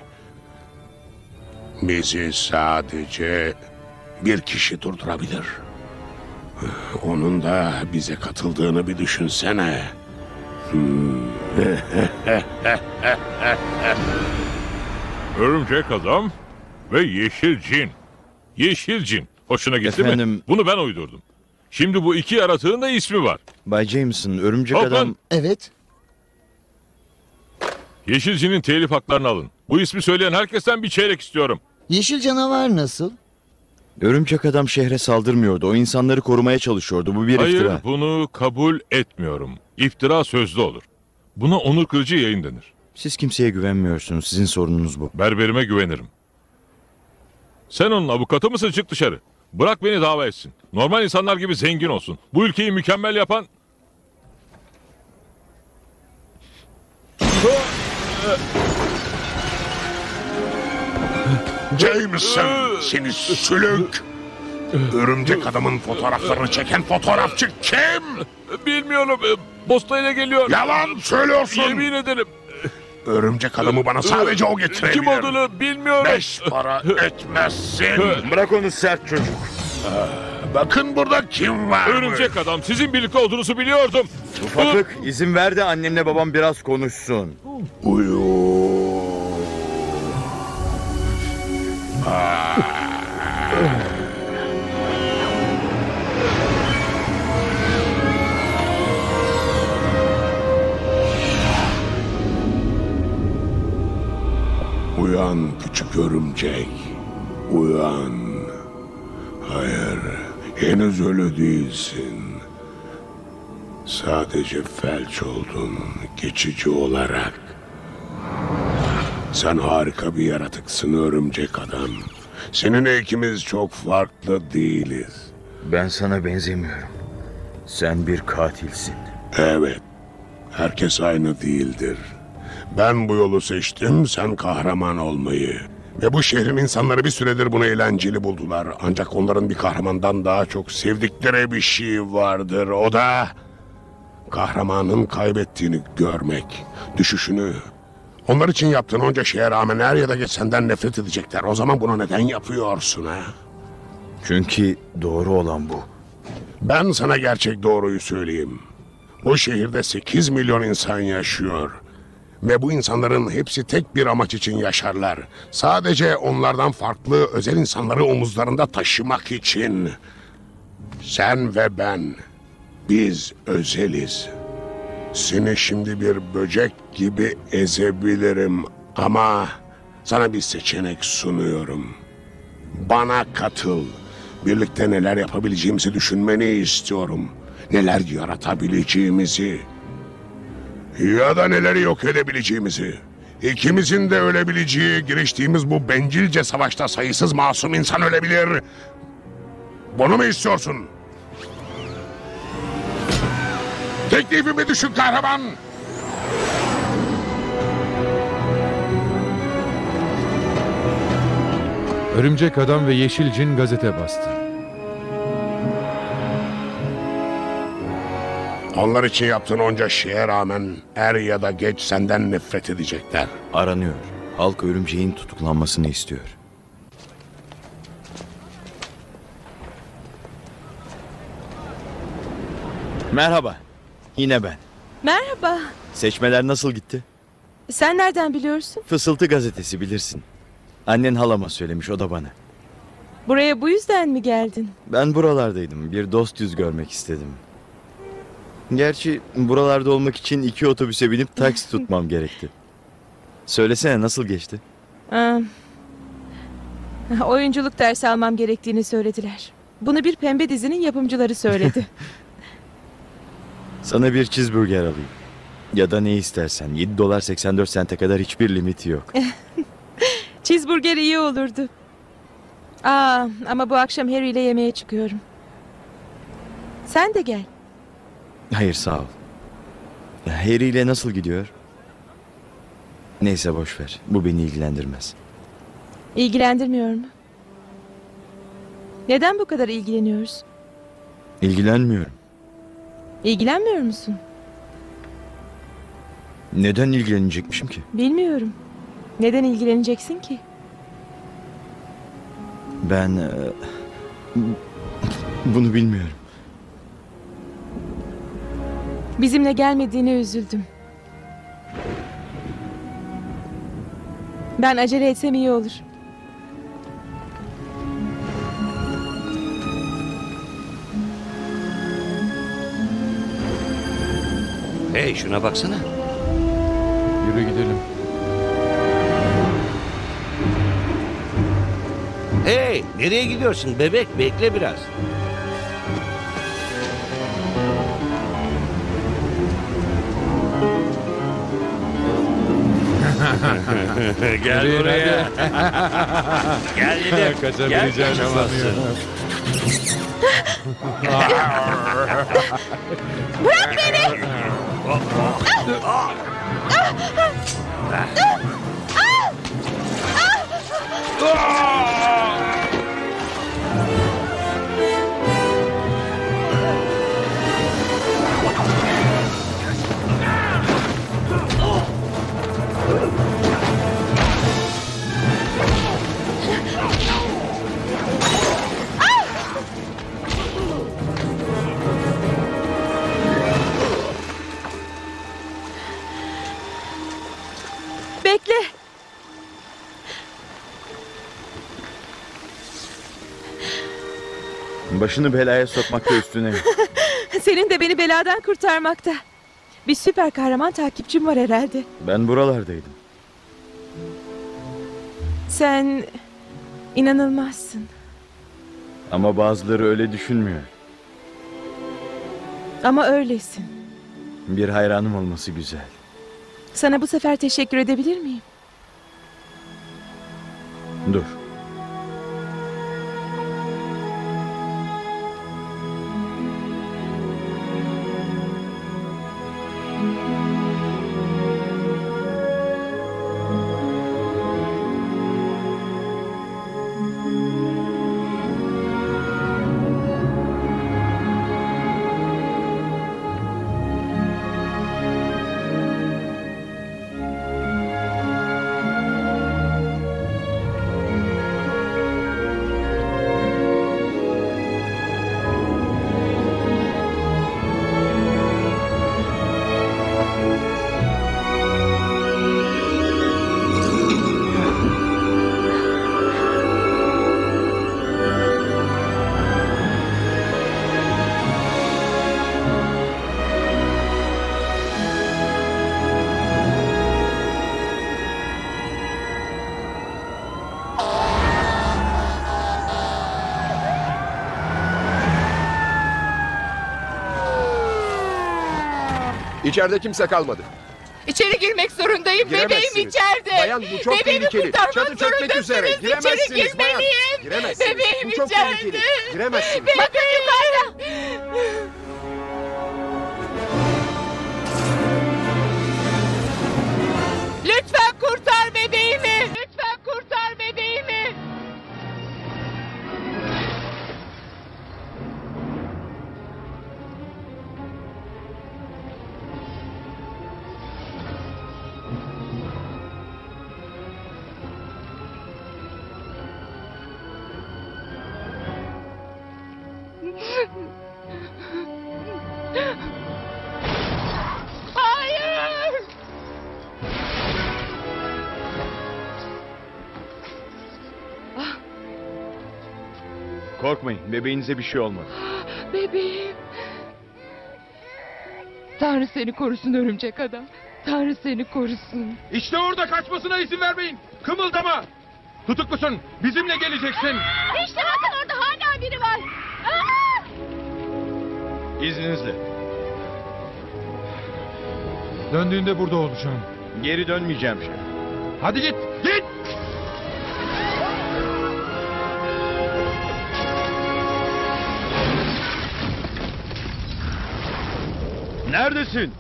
Bizi sadece bir kişi durdurabilir. Onun da bize katıldığını bir düşünsene. Hmm. Örümcek adam ve yeşil cin. Yeşil cin. Hoşuna gitti Efendim? mi? Bunu ben uydurdum. Şimdi bu iki yaratığın da ismi var. Bay Jameson, örümcek Hoplan. adam... Evet. Yeşil cinin telif haklarını alın. Bu ismi söyleyen herkesten bir çeyrek istiyorum. Yeşil canavar nasıl? Örümcek adam şehre saldırmıyordu. O insanları korumaya çalışıyordu. Bu bir Hayır, iftira. bunu kabul etmiyorum. İftira sözlü olur. Buna onur kırıcı yayın denir. Siz kimseye güvenmiyorsunuz. Sizin sorununuz bu. Berberime güvenirim. Sen onun avukatı mısın? Çık dışarı. Bırak beni dava etsin. Normal insanlar gibi zengin olsun. Bu ülkeyi mükemmel yapan... Jameson, seni sülük. Örümcek adamın fotoğraflarını çeken fotoğrafçı kim? Bilmiyorum. Postayla geliyor. Yalan söylüyorsun. Yemin ederim. Örümcek adamı bana sadece o getirebilir. Kim olduğunu bilmiyorum. Beş para etmezsin. Bırak onu sert çocuk. Bakın burada kim var? Örümcek adam, sizin birlikte olduğunuzu biliyordum. Ufaklık, izin ver de annemle babam biraz konuşsun. Uyu. Uyan küçük örümcek. Uyan. Hayır, henüz ölü değilsin. Sadece felç oldun, geçici olarak. Sen harika bir yaratıksın örümcek adam. Seninle ikimiz çok farklı değiliz. Ben sana benzemiyorum. Sen bir katilsin. Evet, herkes aynı değildir. Ben bu yolu seçtim, sen kahraman olmayı. Ve bu şehrin insanları bir süredir bunu eğlenceli buldular. Ancak onların bir kahramandan daha çok sevdikleri bir şey vardır. O da kahramanın kaybettiğini görmek, düşüşünü. Onlar için yaptığın onca şeye rağmen er ya da geç senden nefret edecekler. O zaman bunu neden yapıyorsun ha? Çünkü doğru olan bu. Ben sana gerçek doğruyu söyleyeyim. Bu şehirde sekiz milyon insan yaşıyor. Ve bu insanların hepsi tek bir amaç için yaşarlar. Sadece onlardan farklı özel insanları omuzlarında taşımak için. Sen ve ben, biz özeliz. Seni şimdi bir böcek gibi ezebilirim ama sana bir seçenek sunuyorum. Bana katıl. Birlikte neler yapabileceğimizi düşünmeni istiyorum. Neler yaratabileceğimizi. Ya da neleri yok edebileceğimizi. İkimizin de ölebileceği, giriştiğimiz bu bencilce savaşta sayısız masum insan ölebilir. Bunu mu istiyorsun? Teklifimi düşün kahraman. Örümcek Adam ve Yeşil Cin gazete bastı. Onlar için yaptığın onca şeye rağmen er ya da geç senden nefret edecekler. Aranıyor. Halk örümceğin tutuklanmasını istiyor. Merhaba. Yine ben. Merhaba. Seçmeler nasıl gitti? Sen nereden biliyorsun? Fısıltı gazetesi bilirsin. Annen halama söylemiş, o da bana. Buraya bu yüzden mi geldin? Ben buralardaydım. Bir dost yüz görmek istedim. Gerçi buralarda olmak için iki otobüse binip taksi tutmam gerekti. Söylesene, nasıl geçti? Aa, oyunculuk dersi almam gerektiğini söylediler. Bunu bir pembe dizinin yapımcıları söyledi. Sana bir cheeseburger alayım. Ya da ne istersen. yedi dolar seksen dört sente kadar hiçbir limiti yok. Cheeseburger iyi olurdu. Aa, ama bu akşam Harry ile yemeğe çıkıyorum. Sen de gel. Hayır, sağ ol. Ya, Harry ile nasıl gidiyor? Neyse, boş ver. Bu beni ilgilendirmez. İlgilendirmiyor mu? Neden bu kadar ilgileniyoruz? İlgilenmiyorum. İlgilenmiyor musun? Neden ilgilenecekmişim ki? Bilmiyorum. Neden ilgileneceksin ki? Ben... e, bunu bilmiyorum. Bizimle gelmediğine üzüldüm. Ben acele etsem iyi olur. Hey, şuna baksana. Yürü gidelim. Hey, nereye gidiyorsun bebek? Bekle biraz. Gel Yürüyün buraya. hadi. Gel dedim. Gel Kaçabileceğini kaçamazsın. Bırak beni! Bekle. Başını belaya sokmakta üstüne. Senin de beni beladan kurtarmakta. Bir süper kahraman takipçim var herhalde. Ben buralardaydım. Sen inanılmazsın. Ama bazıları öyle düşünmüyor. Ama öylesin. Bir hayranım olması güzel. Sana bu sefer teşekkür edebilir miyim? Dur. İçeride kimse kalmadı. İçeri girmek zorundayım. Bebeğim Giremezsiniz. içeride. Bayan, bu çok Bebeğimi tehlikeli. kurtarmak Çatı çökmek zorundasınız. üzere. Giremezsiniz İçeri bayan. girmeliyim. Giremezsiniz. Bebeğim Bu çok içeride. tehlikeli. Giremezsiniz. Bebeğim. Bakın yukarıda. Lütfen kurtar bebeğimi. Lütfen kurtar bebeğimi. Hayır. Korkmayın, bebeğinize bir şey olmadı. Bebeğim. Tanrı seni korusun örümcek adam. Tanrı seni korusun. İşte orada, kaçmasına izin vermeyin. Kımıldama. Tutuklusun. Bizimle geleceksin. İşte bakın orada hala biri var. Aa! İzninizle. Döndüğünde burada olacağım. Geri dönmeyeceğim şey. Hadi git. Git. Neredesin?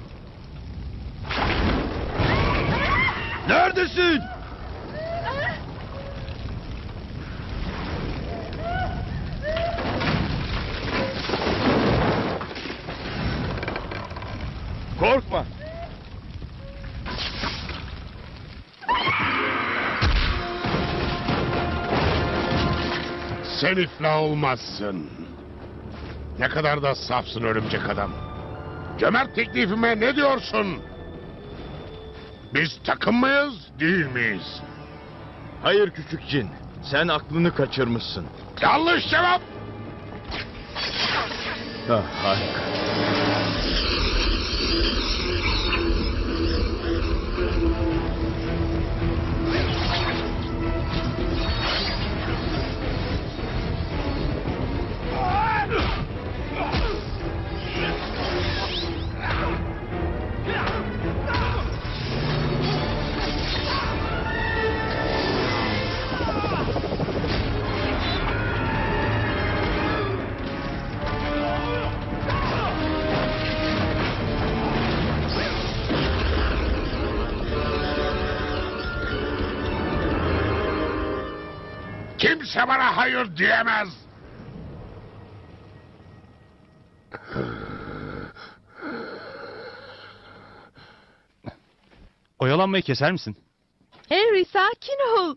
Neredesin? Sen iflah olmazsın. Ne kadar da safsın örümcek adam. Cömert teklifime ne diyorsun? Biz takım mıyız, değil miyiz? Hayır küçük cin. Sen aklını kaçırmışsın. Yanlış cevap. Ah, harika. Kimse bana hayır diyemez. Oyalanmayı keser misin? Harry sakin ol.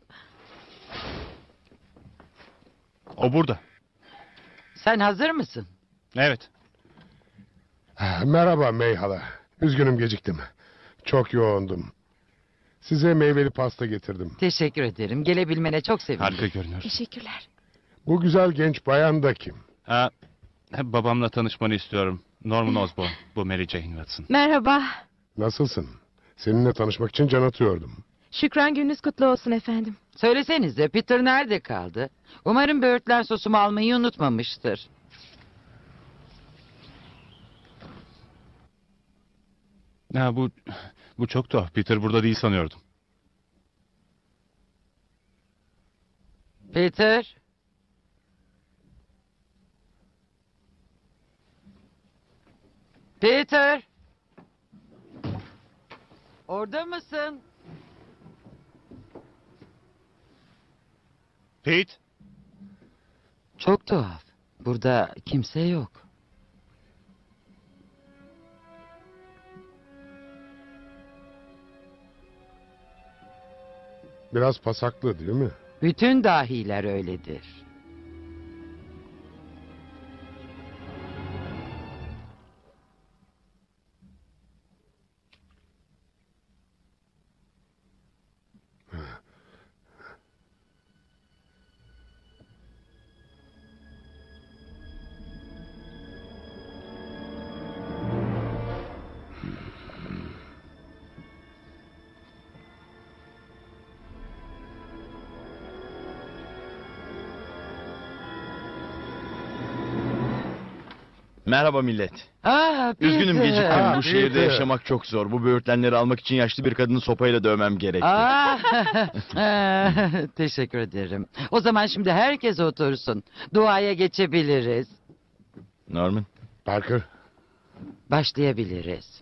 O burada. Sen hazır mısın? Evet. Merhaba Meyhala. Üzgünüm geciktim. Çok yoğundum. Size meyveli pasta getirdim. Teşekkür ederim. Gelebilmene çok sevindim. Harika görünüyor. Teşekkürler. Bu güzel genç bayan da kim? Ha, babamla tanışmanı istiyorum. Norman Osborn. Bu Mary Jane Watson. Merhaba. Nasılsın? Seninle tanışmak için can atıyordum. Şükran gününüz kutlu olsun efendim. Söylesenize Peter nerede kaldı? Umarım böğürtlen sosumu almayı unutmamıştır. Ha, bu bu çok tuhaf. Peter burada değil sanıyordum. Peter. Peter. Orada mısın? Pete. Çok tuhaf. Burada kimse yok. Biraz pasaklı değil mi? Bütün dahiler öyledir. Merhaba millet. Aa, Üzgünüm Peter. geciktim. Aa, Bu şehirde Peter. yaşamak çok zor. Bu böğürtlenleri almak için yaşlı bir kadını sopayla dövmem gerekti. Aa, teşekkür ederim. O zaman şimdi herkes otursun. Duaya geçebiliriz. Norman. Parker. Başlayabiliriz.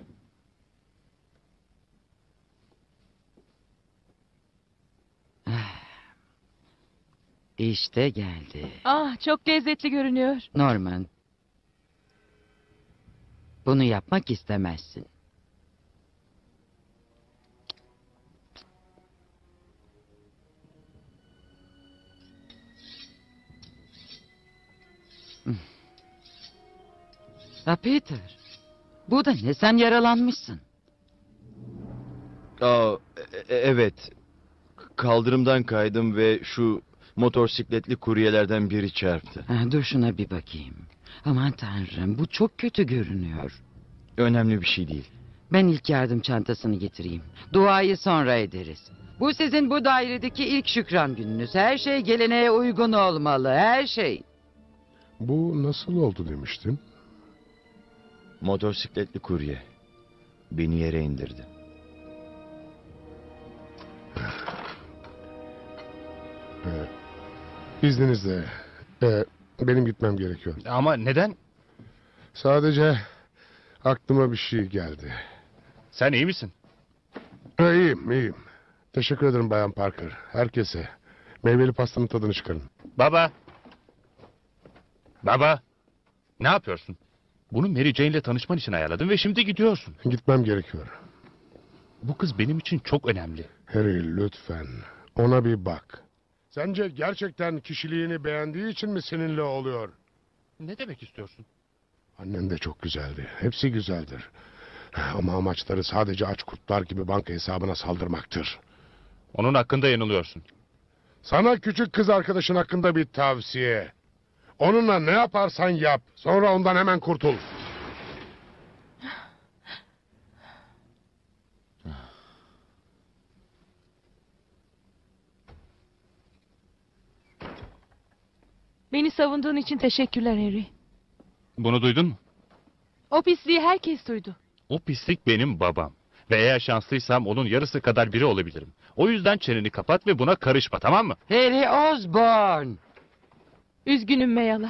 İşte geldi. Ah çok lezzetli görünüyor. Norman. Bunu yapmak istemezsin. Ha Peter. Bu da ne, sen yaralanmışsın. Aa, e- evet. Kaldırımdan kaydım ve şu motosikletli kuryelerden biri çarptı. Ha, dur şuna bir bakayım. Aman tanrım, bu çok kötü görünüyor. Önemli bir şey değil. Ben ilk yardım çantasını getireyim. Duayı sonra ederiz. Bu sizin bu dairedeki ilk şükran gününüz. Her şey geleneğe uygun olmalı, her şey. Bu nasıl oldu demiştin? Motosikletli kurye beni yere indirdi. Evet. İzninizle. Ee, benim gitmem gerekiyor. Ama neden? Sadece aklıma bir şey geldi. Sen iyi misin? Ha, iyiyim, iyiyim. Teşekkür ederim Bayan Parker. Herkese. Meyveli pastanın tadını çıkarın. Baba. Baba. Ne yapıyorsun? Bunu Mary Jane ile tanışman için ayarladım ve şimdi gidiyorsun. Gitmem gerekiyor. Bu kız benim için çok önemli. Harry lütfen. Ona bir bak. Sence gerçekten kişiliğini beğendiği için mi seninle oluyor? Ne demek istiyorsun? Annen de çok güzeldi. Hepsi güzeldir. Ama amaçları sadece aç kurtlar gibi banka hesabına saldırmaktır. Onun hakkında yanılıyorsun. Sana küçük kız arkadaşın hakkında bir tavsiye. Onunla ne yaparsan yap. Sonra ondan hemen kurtul. Beni savunduğun için teşekkürler Harry. Bunu duydun mu? O pisliği herkes duydu. O pislik benim babam. Ve eğer şanslıysam onun yarısı kadar biri olabilirim. O yüzden çeneni kapat ve buna karışma, tamam mı? Harry Osborn. Üzgünüm Mayala.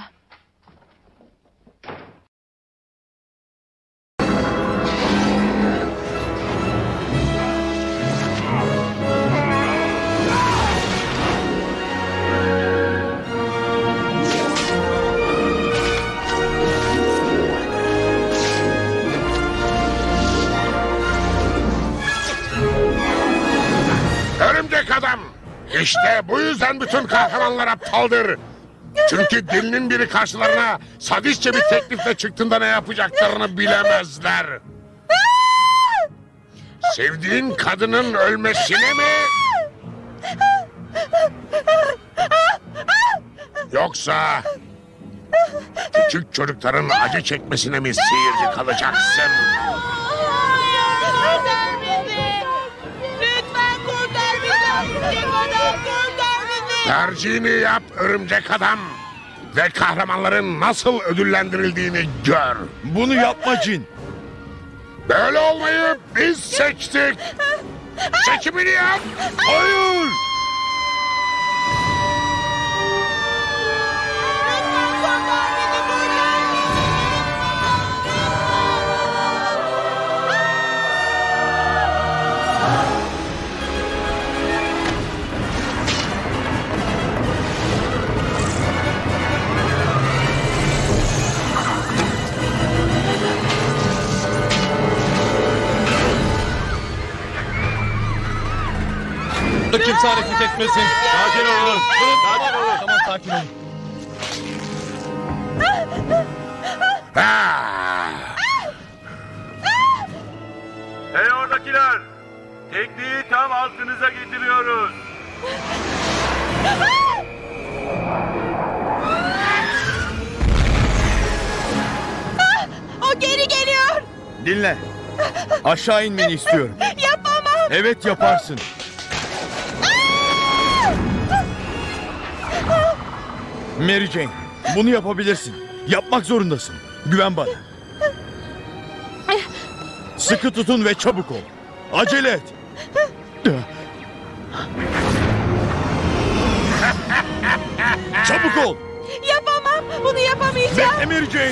Örümcek adam! İşte bu yüzden bütün kahramanlar aptaldır. Çünkü dilinin biri karşılarına sadistçe bir teklifle çıktığında ne yapacaklarını bilemezler. Sevdiğin kadının ölmesine mi? Yoksa küçük çocukların acı çekmesine mi seyirci kalacaksın? Kurtar bizi! Lütfen kurtar bizi! Örümcek adam kurtar bizi! Tercihini yap örümcek adam. Ve kahramanların nasıl ödüllendirildiğini gör. Bunu yapma Cin. Böyle olmayı biz seçtik. Seçimini yap. Hayır. Kimse hareket etmesin. Sakin olun. Sakin olun. Tamam, sakin olun. Hey oradakiler! Tekniği tam altınıza getiriyoruz. O geri geliyor! Dinle. Aşağı inmeni istiyorum. Yapamam! Evet yaparsın. Mary Jane, bunu yapabilirsin. Yapmak zorundasın. Güven bana. Sıkı tutun ve çabuk ol. Acele et. Çabuk ol. Yapamam! Bunu yapamayacağım! Bekle Mary Jane.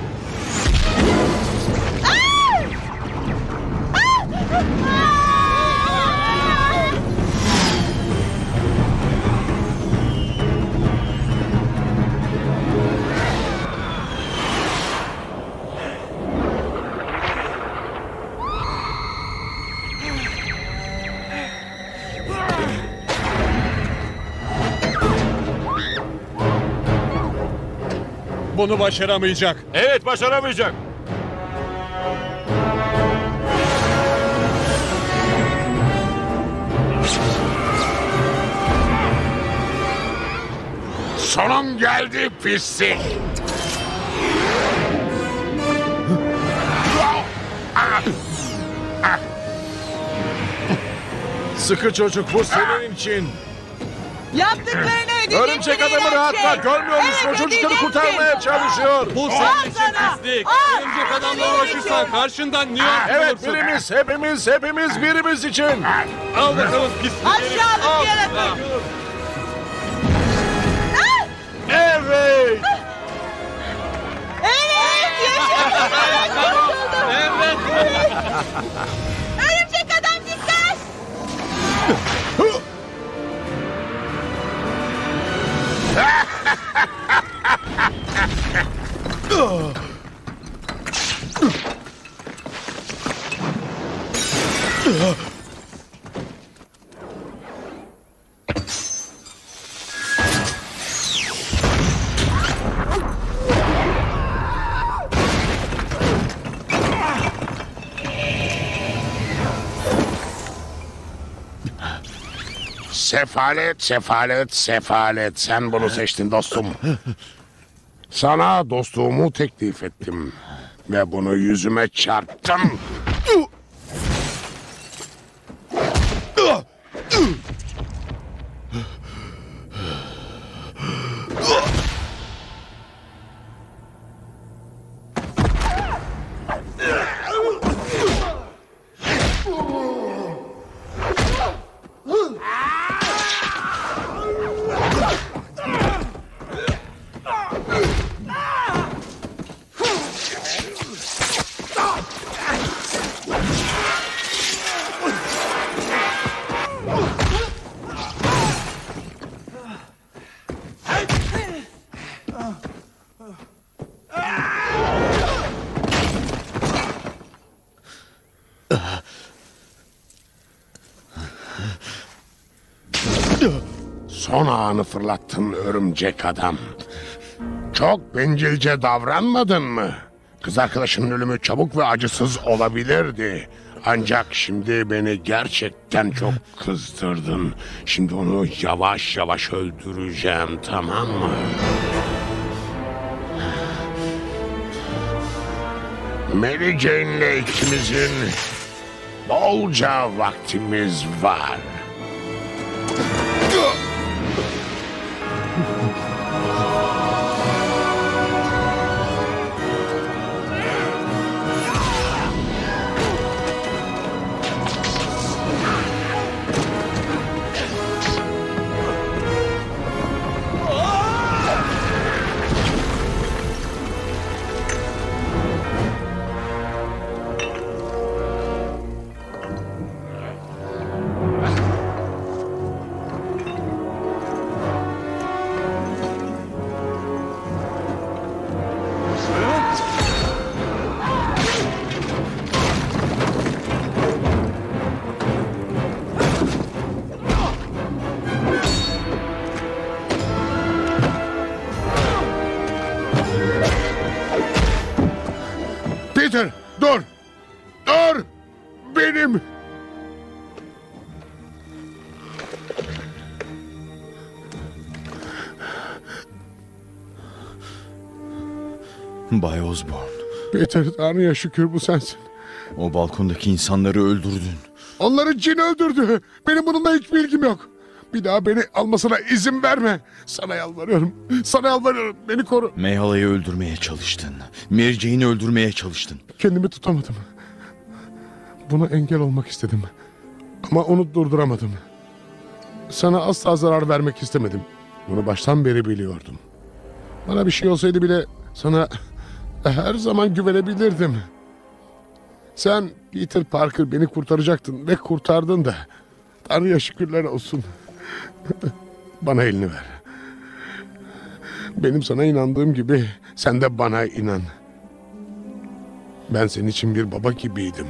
Bunu başaramayacak. Evet, başaramayacak. Sonun geldi pislik. Sıkı çocuk, bu senin için. Yaptıklarını ödeyeceksin. Örümcek adamı rahat bırak. Görmüyor musun? Evet, O çocukları ödeyeceksin. kurtarmaya çalışıyor. Bu Al senin için sana. pislik. Al. Örümcek adamla uğraşırsan karşından New York Evet, bulursun. birimiz, hepimiz, hepimiz birimiz için. Al bakalım pislikleri. Aşağılık yaratık. Evet. Evet! Yaşasın! Kurtuldum! Evet. Örümcek adam dikkat! Sefalet, sefalet, sefalet. Sen bunu seçtin dostum. Sana dostluğumu teklif ettim. Ve bunu yüzüme çarptım. Son anı fırlattın örümcek adam. Çok bencilce davranmadın mı? Kız arkadaşının ölümü çabuk ve acısız olabilirdi. Ancak şimdi beni gerçekten çok kızdırdın. Şimdi onu yavaş yavaş öldüreceğim, tamam mı? Mary Jane'le ikimizin bolca vaktimiz var. Peter, dur! Dur! Benim! Bay Osborn. Peter, Tanrı'ya şükür bu sensin. O balkondaki insanları öldürdün. Onları cin öldürdü. Benim bununla hiç bilgim yok. Bir daha beni almasına izin verme. Sana yalvarıyorum. Sana yalvarıyorum. Beni koru. Mayhala'yı öldürmeye çalıştın. Mary Jane'i öldürmeye çalıştın. Kendimi tutamadım. Buna engel olmak istedim. Ama onu durduramadım. Sana asla zarar vermek istemedim. Bunu baştan beri biliyordum. Bana bir şey olsaydı bile sana her zaman güvenebilirdim. Sen Peter Parker, beni kurtaracaktın ve kurtardın da. Tanrı'ya şükürler olsun. Bana elini ver. Benim sana inandığım gibi sen de bana inan. Ben senin için bir baba gibiydim.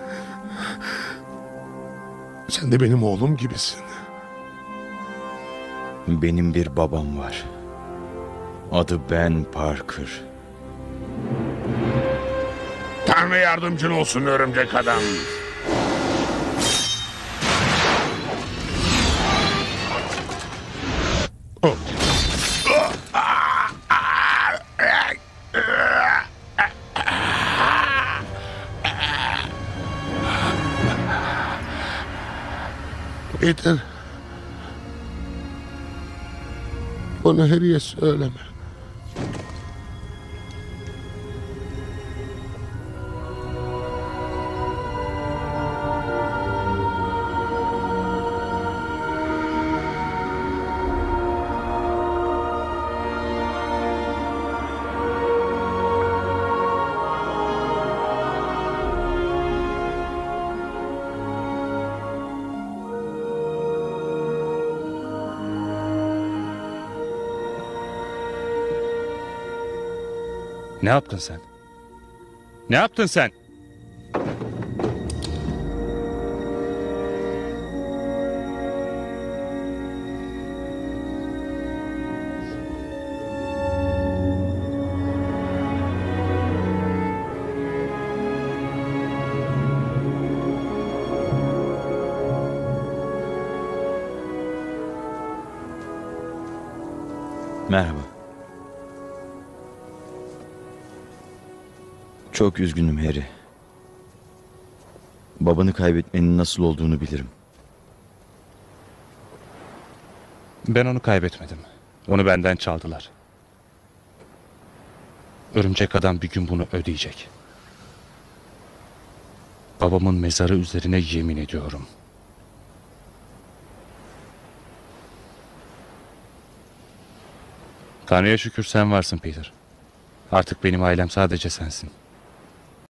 Sen de benim oğlum gibisin. Benim bir babam var. Adı Ben Parker. Tanrı yardımcın olsun örümcek adam. Oh. Peter. Bunu Harry'e söyleme. Ne yaptın sen? Ne yaptın sen? Merhaba. Çok üzgünüm Harry. Babanı kaybetmenin nasıl olduğunu bilirim. Ben onu kaybetmedim. Onu benden çaldılar. Örümcek adam bir gün bunu ödeyecek. Babamın mezarı üzerine yemin ediyorum. Tanrı'ya şükür sen varsın Peter. Artık benim ailem sadece sensin.